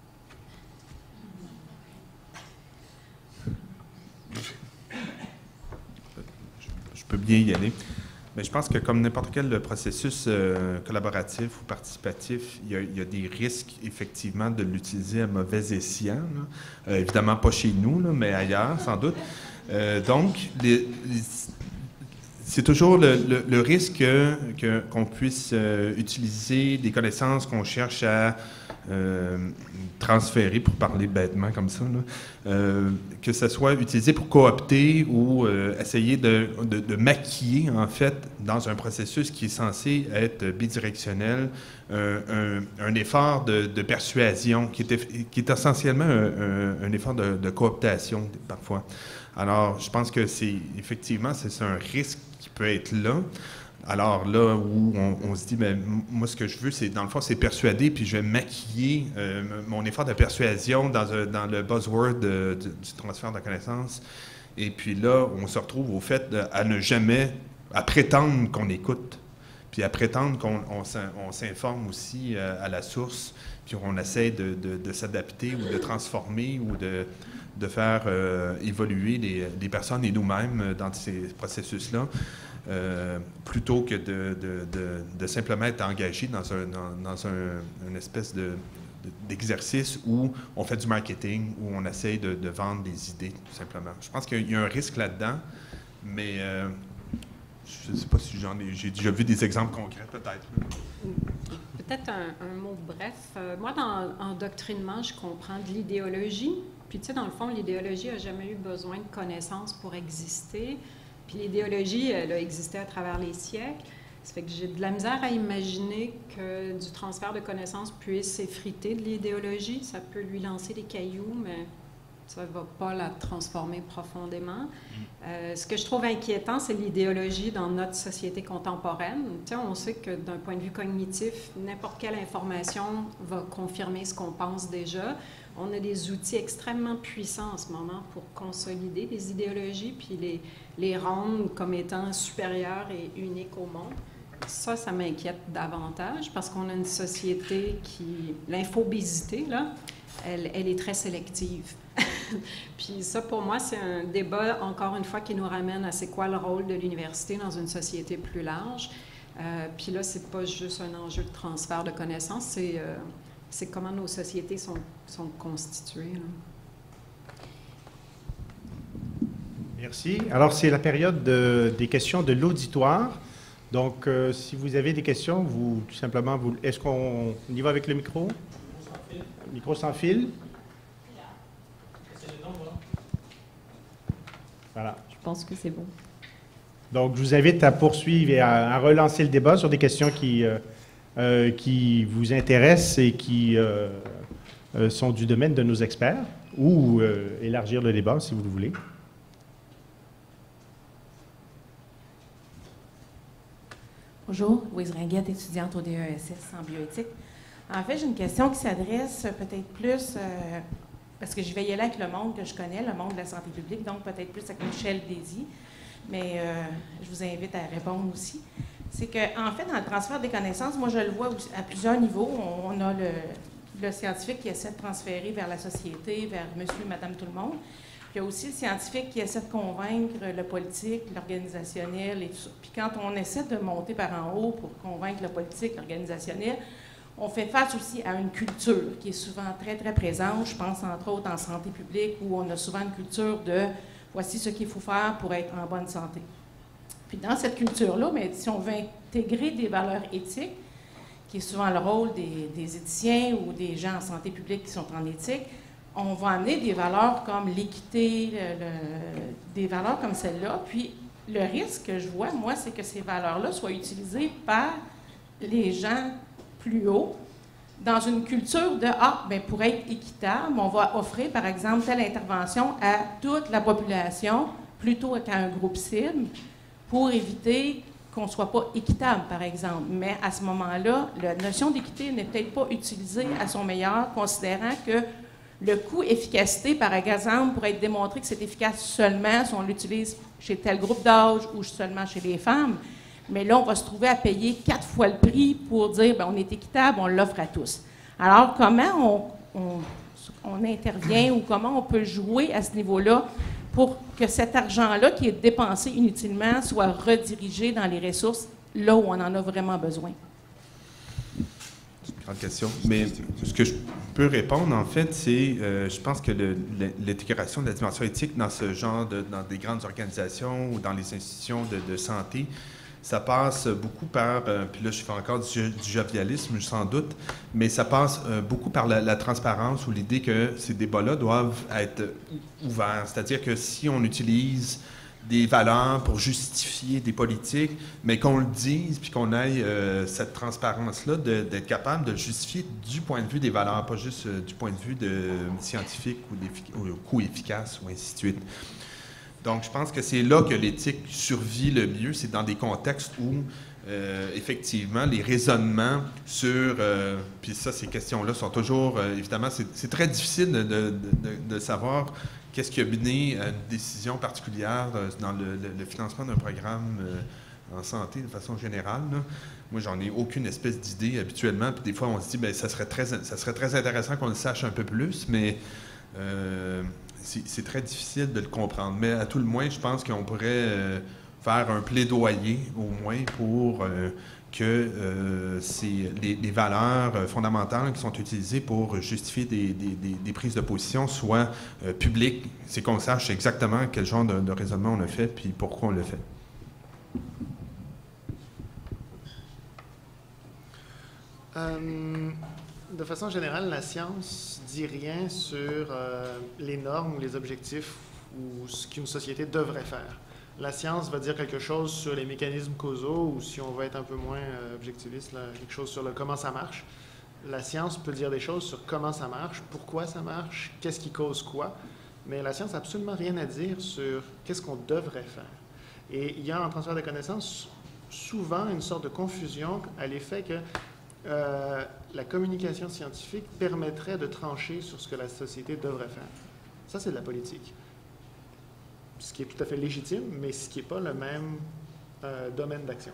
Je peux bien y aller. Mais je pense que comme n'importe quel processus euh, collaboratif ou participatif, il y, a, il y a des risques, effectivement, de l'utiliser à mauvais escient. Euh, évidemment, pas chez nous, là, mais ailleurs, sans doute. Euh, donc, les, les, c'est toujours le, le, le risque que, qu'on puisse euh, utiliser des connaissances qu'on cherche à euh, transférer, pour parler bêtement comme ça, là, euh, que ça soit utilisé pour coopter ou euh, essayer de, de, de maquiller, en fait, dans un processus qui est censé être bidirectionnel, euh, un, un effort de, de persuasion qui est, qui est essentiellement un, un, un effort de, de cooptation, parfois. Alors, je pense que c'est, effectivement, c'est un risque qui peut être là. Alors là où on, on se dit, bien, moi, ce que je veux, c'est, dans le fond, c'est persuader, puis je vais maquiller euh, mon effort de persuasion dans, un, dans le buzzword de, de, du transfert de connaissances. Et puis là, on se retrouve au fait de, à ne jamais, à prétendre qu'on écoute, puis à prétendre qu'on on, on s'informe aussi euh, à la source, puis on essaie de, de, de s'adapter ou de transformer ou de, de faire euh, évoluer les, les personnes et nous-mêmes dans ces processus-là. Euh, plutôt que de, de, de, de simplement être engagé dans, un, dans, dans un, une espèce de, de, d'exercice où on fait du marketing, où on essaye de, de vendre des idées, tout simplement. Je pense qu'il y a un risque là-dedans, mais euh, je ne sais pas si j'en ai, j'ai déjà vu des exemples concrets, peut-être. Peut-être un, un mot bref. Euh, moi, dans, en doctrinement, je comprends de l'idéologie Puis, tu sais, dans le fond, l'idéologie n'a jamais eu besoin de connaissances pour exister. Puis l'idéologie, elle a existé à travers les siècles. Ça fait que j'ai de la misère à imaginer que du transfert de connaissances puisse s'effriter de l'idéologie. Ça peut lui lancer des cailloux, mais ça ne va pas la transformer profondément. Euh, ce que je trouve inquiétant, c'est l'idéologie dans notre société contemporaine. Tu sais, on sait que d'un point de vue cognitif, n'importe quelle information va confirmer ce qu'on pense déjà. On a des outils extrêmement puissants en ce moment pour consolider les idéologies puis les, les rendre comme étant supérieures et uniques au monde. Ça, ça m'inquiète davantage parce qu'on a une société qui... L'infobésité, là, elle, elle est très sélective. Puis ça, pour moi, c'est un débat, encore une fois, qui nous ramène à c'est quoi le rôle de l'université dans une société plus large. Euh, puis là, c'est pas juste un enjeu de transfert de connaissances, c'est... Euh, c'est comment nos sociétés sont, sont constituées. Là. Merci. Alors, c'est la période de, des questions de l'auditoire. Donc, euh, si vous avez des questions, vous, tout simplement, vous, est-ce qu'on y va avec le micro? Le micro sans fil. Voilà. Je pense que c'est bon. Donc, je vous invite à poursuivre et à, à relancer le débat sur des questions qui... Euh, Euh, qui vous intéressent et qui euh, euh, sont du domaine de nos experts, ou euh, élargir le débat, si vous le voulez. Bonjour, Louise Ringuette, étudiante au D E S S en bioéthique. En fait, j'ai une question qui s'adresse peut-être plus, euh, parce que je vais y aller avec le monde que je connais, le monde de la santé publique, donc peut-être plus avec Michel Désy, mais euh, je vous invite à répondre aussi. C'est qu'en en fait, dans le transfert des connaissances, moi, je le vois à plusieurs niveaux. On, on a le, le scientifique qui essaie de transférer vers la société, vers monsieur, madame, tout le monde. Puis il y a aussi le scientifique qui essaie de convaincre le politique, l'organisationnel et tout ça. Puis quand on essaie de monter par en haut pour convaincre le politique, l'organisationnel, on fait face aussi à une culture qui est souvent très, très présente. Je pense entre autres en santé publique où on a souvent une culture de « voici ce qu'il faut faire pour être en bonne santé ». Puis dans cette culture-là, mais si on veut intégrer des valeurs éthiques, qui est souvent le rôle des, des éthiciens ou des gens en santé publique qui sont en éthique, on va amener des valeurs comme l'équité, le, le, des valeurs comme celle-là. Puis le risque que je vois, moi, c'est que ces valeurs-là soient utilisées par les gens plus hauts dans une culture de « ah, bien, pour être équitable, on va offrir, par exemple, telle intervention à toute la population plutôt qu'à un groupe cible », pour éviter qu'on ne soit pas équitable, par exemple. Mais à ce moment-là, la notion d'équité n'est peut-être pas utilisée à son meilleur, considérant que le coût-efficacité, par exemple, pourrait être démontré que c'est efficace seulement si on l'utilise chez tel groupe d'âge ou seulement chez les femmes. Mais là, on va se trouver à payer quatre fois le prix pour dire bien, on est équitable, on l'offre à tous. Alors, comment on, on, on intervient ou comment on peut jouer à ce niveau-là pour que cet argent-là qui est dépensé inutilement soit redirigé dans les ressources là où on en a vraiment besoin? C'est une grande question. Mais ce que je peux répondre, en fait, c'est, euh, je pense que le, l'intégration de la dimension éthique dans ce genre de, dans des grandes organisations ou dans les institutions de, de santé, ça passe beaucoup par, euh, puis là je fais encore du, du jovialisme sans doute, mais ça passe euh, beaucoup par la, la transparence ou l'idée que ces débats-là doivent être ouverts. C'est-à-dire que si on utilise des valeurs pour justifier des politiques, mais qu'on le dise puis qu'on ait euh, cette transparence-là de, d'être capable de le justifier du point de vue des valeurs, pas juste euh, du point de vue de, scientifique ou, ou coût efficace ou ainsi de suite. Donc, je pense que c'est là que l'éthique survit le mieux, c'est dans des contextes où, euh, effectivement, les raisonnements sur... Euh, puis ça, ces questions-là sont toujours... Euh, évidemment, c'est, c'est très difficile de, de, de, de savoir qu'est-ce qui a mené à une décision particulière dans le, le, le financement d'un programme euh, en santé de façon générale, là. Moi, j'en ai aucune espèce d'idée habituellement. Puis des fois, on se dit, bien, ça serait très, ça serait très intéressant qu'on le sache un peu plus, mais... Euh, C'est, c'est très difficile de le comprendre, mais à tout le moins, je pense qu'on pourrait euh, faire un plaidoyer, au moins, pour euh, que euh, c'est les, les valeurs fondamentales qui sont utilisées pour justifier des, des, des, des prises de position soient euh, publiques. C'est qu'on sache exactement quel genre de, de raisonnement on a fait, puis pourquoi on le fait. Euh, de façon générale, la science dit rien sur euh, les normes ou les objectifs ou ce qu'une société devrait faire. La science va dire quelque chose sur les mécanismes causaux ou, si on veut être un peu moins euh, objectiviste, là, quelque chose sur le comment ça marche. La science peut dire des choses sur comment ça marche, pourquoi ça marche, qu'est-ce qui cause quoi, mais la science n'a absolument rien à dire sur qu'est-ce qu'on devrait faire. Et il y a en transfert de connaissances souvent une sorte de confusion à l'effet que euh, la communication scientifique permettrait de trancher sur ce que la société devrait faire. Ça, c'est de la politique. Ce qui est tout à fait légitime, mais ce qui n'est pas le même euh, domaine d'action.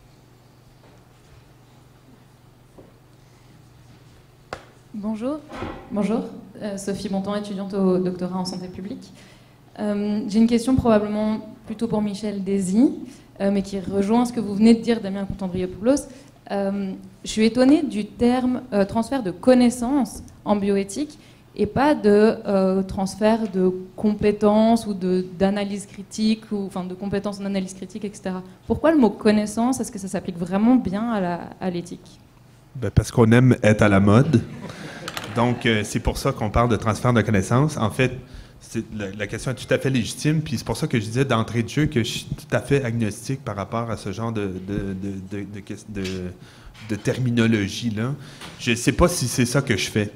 Bonjour. Bonjour. Euh, Sophie Bontemps, étudiante au doctorat en santé publique. Euh, J'ai une question probablement plutôt pour Michel Désy, euh, mais qui rejoint ce que vous venez de dire, Damien Contandriopoulos. Euh, je suis étonnée du terme euh, transfert de connaissances en bioéthique et pas de euh, transfert de compétences ou d'analyse critique, ou enfin de compétences en analyse critique, et cetera. Pourquoi le mot connaissance? Est-ce que ça s'applique vraiment bien à l'éthique? Ben parce qu'on aime être à la mode. Donc, euh, c'est pour ça qu'on parle de transfert de connaissances. En fait, la, la question est tout à fait légitime, puis c'est pour ça que je disais d'entrée de jeu que je suis tout à fait agnostique par rapport à ce genre de, de, de, de, de, de, de terminologie-là. Je ne sais pas si c'est ça que je fais.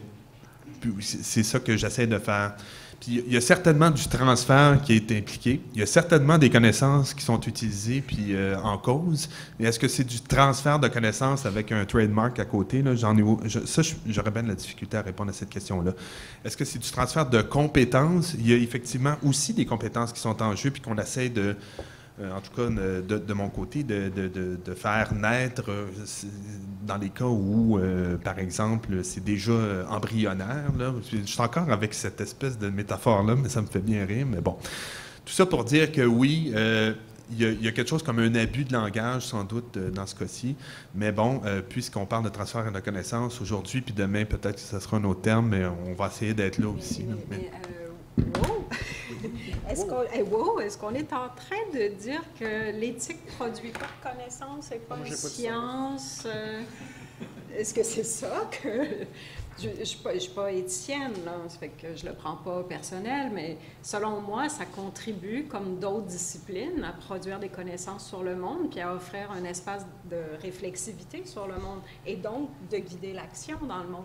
C'est ça que j'essaie de faire. Puis il y a certainement du transfert qui est impliqué. Il y a certainement des connaissances qui sont utilisées puis euh, en cause. Mais est-ce que c'est du transfert de connaissances avec un trademark à côté? Là? J'en ai, je, ça, j'aurais bien de la difficulté à répondre à cette question-là. Est-ce que c'est du transfert de compétences? Il y a effectivement aussi des compétences qui sont en jeu puis qu'on essaie de... Euh, en tout cas, de, de mon côté, de, de, de, de faire naître euh, dans les cas où, euh, par exemple, c'est déjà euh, embryonnaire. Là. Je suis encore avec cette espèce de métaphore-là, mais ça me fait bien rire. Mais bon, tout ça pour dire que oui, euh, il y, a, il y a quelque chose comme un abus de langage, sans doute, euh, dans ce cas-ci. Mais bon, euh, puisqu'on parle de transfert de connaissances aujourd'hui, puis demain, peut-être que ce sera un autre terme, mais on va essayer d'être là aussi. Là. Mais, mais, euh, wow. Est-ce qu'on hey, wow, est-ce qu'on est en train de dire que l'éthique ne produit pas de connaissances, c'est pas une science? Euh, est-ce que c'est ça que... Je ne suis, suis pas éthicienne, là, ça fait que je ne le prends pas personnel, mais selon moi, ça contribue, comme d'autres disciplines, à produire des connaissances sur le monde, puis à offrir un espace de réflexivité sur le monde, et donc de guider l'action dans le monde.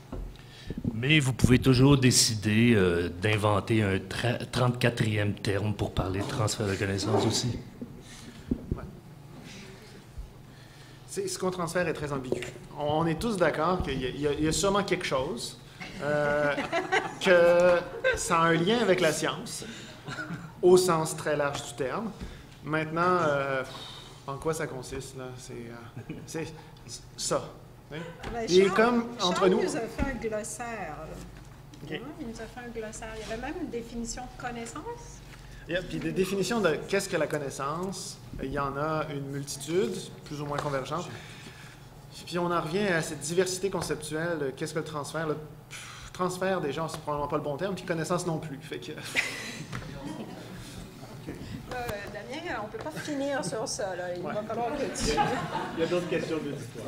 Mais vous pouvez toujours décider euh, d'inventer un trente-quatrième terme pour parler de transfert de connaissances aussi. Ouais. Ce qu'on transfère est très ambigu. On est tous d'accord qu'il y, y, y a sûrement quelque chose, euh, que ça a un lien avec la science, au sens très large du terme. Maintenant, euh, en quoi ça consiste, là? C'est euh, ça. Oui. Ben, il est Charles, comme entre Charles nous. nous a fait un glossaire. Okay. Ouais, il nous a fait un glossaire. Il y avait même une définition de connaissance. Yeah, puis des définitions de qu'est-ce que la connaissance, il y en a une multitude, plus ou moins convergente. Puis on en revient à cette diversité conceptuelle. Qu'est-ce que le transfert? Le pff, transfert, déjà, c'est probablement pas le bon terme, puis connaissance non plus. Fait que... euh, Damien, on ne peut pas finir sur ça. Là. Il ouais. va falloir que tu... Il y a d'autres questions de l'histoire.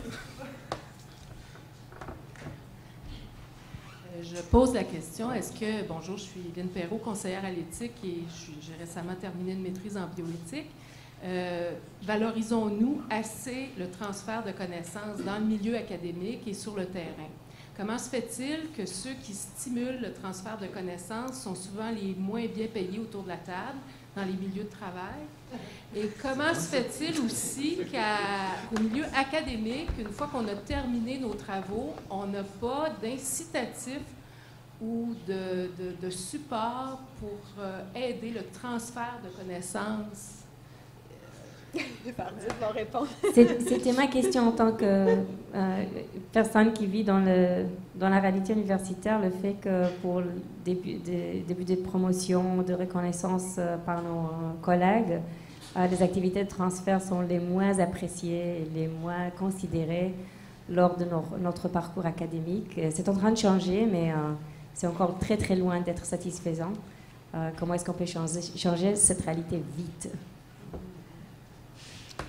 Je pose la question, est-ce que, bonjour, je suis Lynne Perrault, conseillère à l'éthique et j'ai récemment terminé une maîtrise en bioéthique. Euh, valorisons-nous assez le transfert de connaissances dans le milieu académique et sur le terrain? Comment se fait-il que ceux qui stimulent le transfert de connaissances sont souvent les moins bien payés autour de la table, dans les milieux de travail? Et comment se fait-il aussi qu'au milieu académique, une fois qu'on a terminé nos travaux, on n'a pas d'incitatif ou de, de, de support pour euh, aider le transfert de connaissances? Pardon, je vais répondre. C'était ma question en tant que euh, personne qui vit dans, le, dans la réalité universitaire, le fait que pour le début de, début de promotion, de reconnaissance euh, par nos collègues, euh, les activités de transfert sont les moins appréciées, les moins considérées lors de nos, notre parcours académique. C'est en train de changer, mais euh, c'est encore très très loin d'être satisfaisant. Euh, comment est-ce qu'on peut changer, changer cette réalité vite?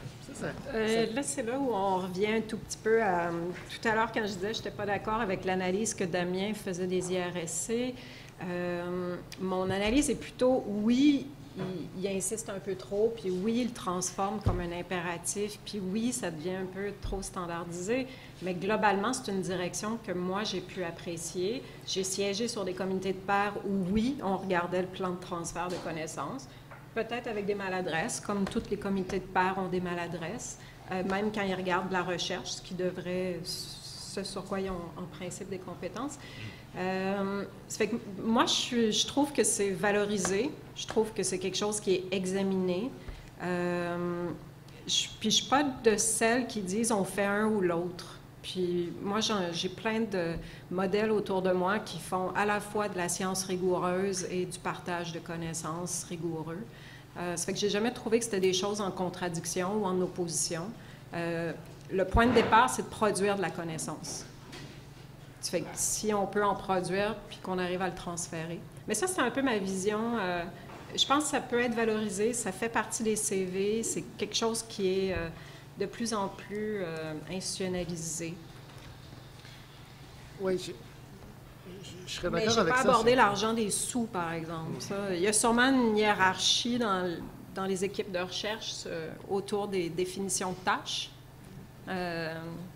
Euh, là, c'est là où on revient un tout petit peu à... Tout à l'heure, quand je disais que je n'étais pas d'accord avec l'analyse que Damien faisait des I R S C, euh, mon analyse est plutôt, oui, il, il insiste un peu trop, puis oui, il le transforme comme un impératif, puis oui, ça devient un peu trop standardisé, mais globalement, c'est une direction que moi, j'ai pu apprécier. J'ai siégé sur des comités de pairs où, oui, on regardait le plan de transfert de connaissances, peut-être avec des maladresses, comme tous les comités de pairs ont des maladresses, euh, même quand ils regardent la recherche, ce qui devrait, ce sur quoi ils ont en principe des compétences. Euh, ça fait que moi, je, je trouve que c'est valorisé, je trouve que c'est quelque chose qui est examiné. Euh, je, puis je ne suis pas de celles qui disent on fait un ou l'autre. Puis moi, j'ai plein de modèles autour de moi qui font à la fois de la science rigoureuse et du partage de connaissances rigoureux. Euh, ça fait que j'ai jamais trouvé que c'était des choses en contradiction ou en opposition. Euh, le point de départ, c'est de produire de la connaissance. Ça fait que si on peut en produire, puis qu'on arrive à le transférer. Mais ça, c'est un peu ma vision. Euh, je pense que ça peut être valorisé, ça fait partie des C V, c'est quelque chose qui est euh, de plus en plus euh, institutionnalisé. Oui, je, je, je serais Mais d'accord je n'ai avec pas ça. abordé l'argent des sous, par exemple. Ça, il y a sûrement une hiérarchie dans, dans les équipes de recherche euh, autour des définitions de tâches. Euh,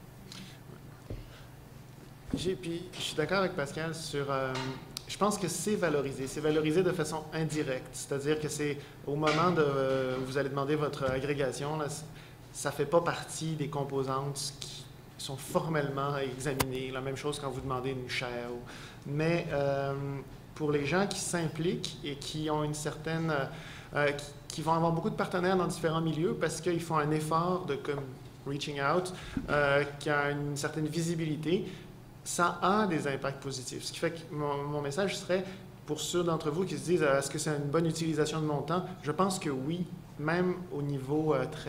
Puis, je suis d'accord avec Pascal sur... Euh, je pense que c'est valorisé. C'est valorisé de façon indirecte. C'est-à-dire que c'est au moment de... Euh, vous allez demander votre agrégation, là, ça ne fait pas partie des composantes qui sont formellement examinées. La même chose quand vous demandez une chaire. Ou, mais euh, pour les gens qui s'impliquent et qui ont une certaine... Euh, qui, qui vont avoir beaucoup de partenaires dans différents milieux parce qu'ils font un effort de comme, reaching out, euh, qui a une certaine visibilité, ça a des impacts positifs. Ce qui fait que mon, mon message serait, pour ceux d'entre vous qui se disent est-ce que c'est une bonne utilisation de mon temps, je pense que oui, même au niveau euh, très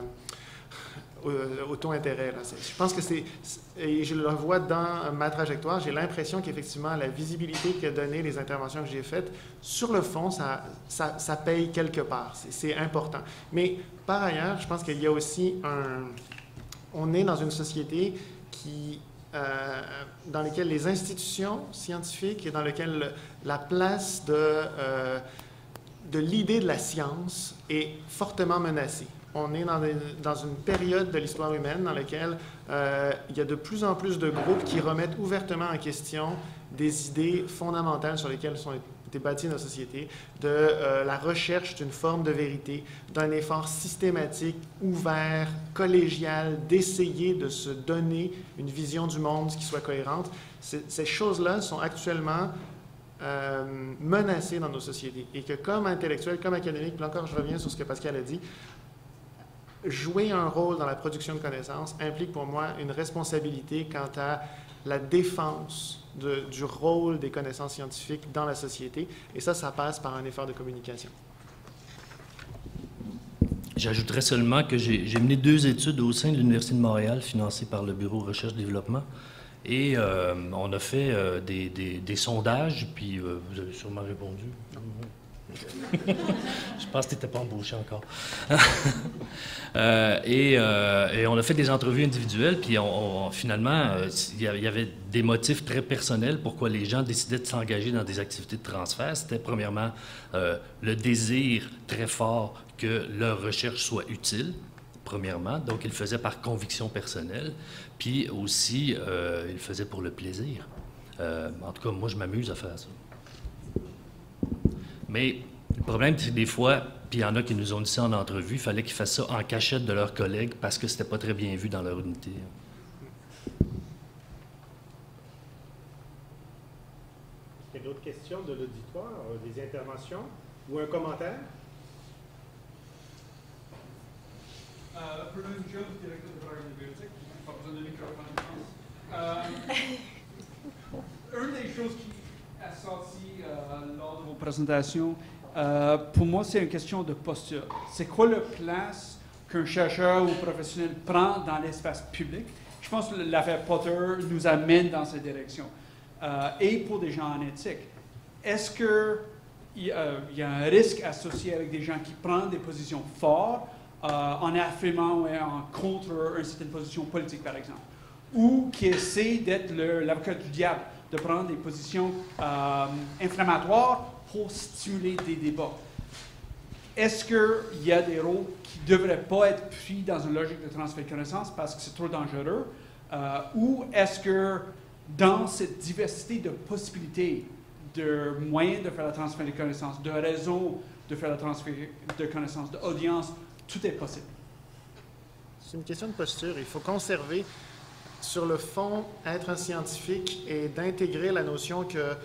euh, auto-intérêt. Là. Je pense que c'est, et je le vois dans ma trajectoire, j'ai l'impression qu'effectivement, la visibilité qu'a donnée les interventions que j'ai faites, sur le fond, ça, ça, ça paye quelque part. C'est, c'est important. Mais par ailleurs, je pense qu'il y a aussi un... On est dans une société qui... Euh, dans lesquelles les institutions scientifiques et dans lesquelles la place de, euh, de l'idée de la science est fortement menacée. On est dans, des, dans une période de l'histoire humaine dans laquelle euh, il y a de plus en plus de groupes qui remettent ouvertement en question des idées fondamentales sur lesquelles sont été bâties nos sociétés, de euh, la recherche d'une forme de vérité, d'un effort systématique, ouvert, collégial, d'essayer de se donner une vision du monde qui soit cohérente. Ces, ces choses-là sont actuellement euh, menacées dans nos sociétés et que comme intellectuel, comme académique, puis encore je reviens sur ce que Pascal a dit, jouer un rôle dans la production de connaissances implique pour moi une responsabilité quant à la défense de, du rôle des connaissances scientifiques dans la société. Et ça, ça passe par un effort de communication. J'ajouterais seulement que j'ai, j'ai mené deux études au sein de l'Université de Montréal, financées par le Bureau Recherche-Développement. Et euh, on a fait euh, des, des, des sondages, puis euh, vous avez sûrement répondu. Je pense que tu n'étais pas embauché encore. euh, et, euh, et on a fait des entrevues individuelles, puis on, on, finalement, euh, il y avait des motifs très personnels pourquoi les gens décidaient de s'engager dans des activités de transfert. C'était premièrement euh, le désir très fort que leur recherche soit utile, premièrement. Donc, ils le faisaient par conviction personnelle. Puis aussi, euh, ils le faisaient pour le plaisir. Euh, en tout cas, moi, je m'amuse à faire ça. Mais le problème, c'est que des fois, puis il y en a qui nous ont dit ça en entrevue, il fallait qu'ils fassent ça en cachette de leurs collègues parce que c'était pas très bien vu dans leur unité. Il y a d'autres questions de l'auditoire, des interventions ou un commentaire? Euh, Bruno Jones, directeur de Prague Bibliothèque, pas besoin de microphone, je pense. Euh, une des choses qui est sortie euh, lors de vos présentations, euh, pour moi, c'est une question de posture. C'est quoi la place qu'un chercheur ou professionnel prend dans l'espace public? Je pense que l'affaire Potter nous amène dans cette direction. Euh, et pour des gens en éthique, est-ce qu'il euh, y a un risque associé avec des gens qui prennent des positions fortes euh, en affirmant ou en contre une certaine position politique, par exemple, ou qui essaie d'être l'avocat du diable, de prendre des positions euh, inflammatoires pour stimuler des débats. Est-ce qu'il y a des rôles qui ne devraient pas être pris dans une logique de transfert de connaissances parce que c'est trop dangereux, euh, ou est-ce que dans cette diversité de possibilités, de moyens de faire le transfert de connaissances, de réseaux de faire le transfert de connaissances, d'audience, tout est possible? C'est une question de posture. Il faut conserver, sur le fond, être un scientifique et d'intégrer la notion que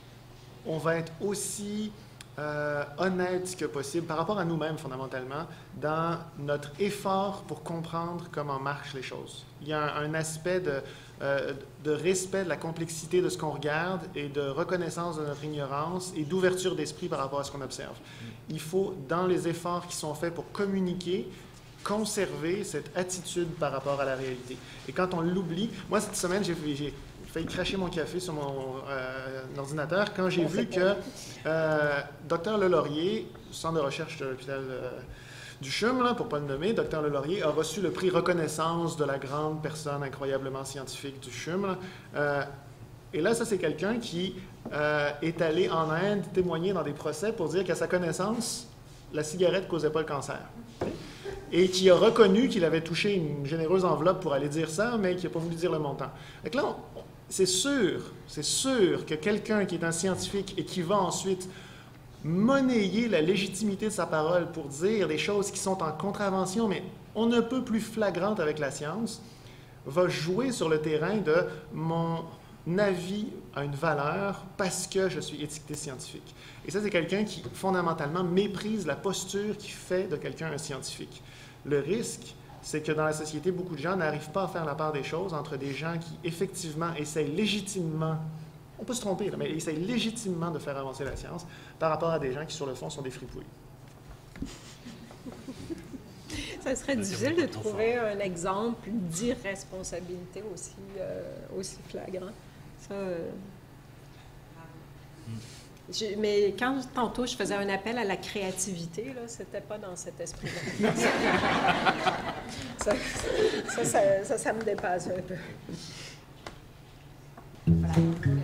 on va être aussi euh, honnête que possible par rapport à nous-mêmes, fondamentalement, dans notre effort pour comprendre comment marchent les choses. Il y a un, un aspect de, euh, de respect de la complexité de ce qu'on regarde et de reconnaissance de notre ignorance et d'ouverture d'esprit par rapport à ce qu'on observe. Il faut, dans les efforts qui sont faits pour communiquer, conserver cette attitude par rapport à la réalité. Et quand on l'oublie, moi cette semaine, j'ai failli cracher mon café sur mon euh, ordinateur quand j'ai vu que euh, Dr Lelaurier, du Centre de recherche de l'hôpital euh, du C H U M, là, pour ne pas le nommer, Dr Lelaurier a reçu le prix reconnaissance de la grande personne incroyablement scientifique du C H U M. Là. Euh, et là, ça, c'est quelqu'un qui euh, est allé en Inde témoigner dans des procès pour dire qu'à sa connaissance, la cigarette ne causait pas le cancer. Et qui a reconnu qu'il avait touché une généreuse enveloppe pour aller dire ça, mais qui n'a pas voulu dire le montant. Donc là, c'est sûr, c'est sûr que quelqu'un qui est un scientifique et qui va ensuite monnayer la légitimité de sa parole pour dire des choses qui sont en contravention, mais on ne peut plus flagrante avec la science, va jouer sur le terrain de mon avis a une valeur parce que je suis étiqueté scientifique. Et ça, c'est quelqu'un qui, fondamentalement, méprise la posture qui fait de quelqu'un un scientifique. Le risque, c'est que dans la société, beaucoup de gens n'arrivent pas à faire la part des choses entre des gens qui, effectivement, essayent légitimement, on peut se tromper, là, mais essayent légitimement de faire avancer la science par rapport à des gens qui, sur le fond, sont des fripouilles. Ça serait difficile de trouver un exemple d'irresponsabilité aussi, euh, aussi flagrant. Ça, euh... Je, mais quand tantôt je faisais un appel à la créativité, là, c'était pas dans cet esprit-là. ça, ça, ça, ça, ça me dépasse un peu. Voilà.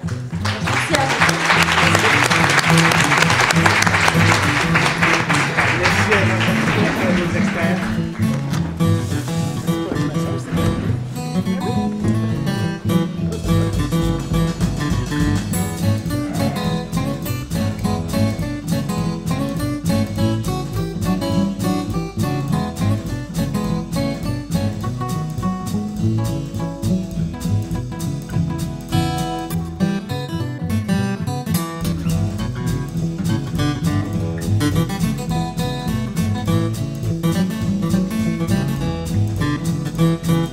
Merci à nos experts. Thank you.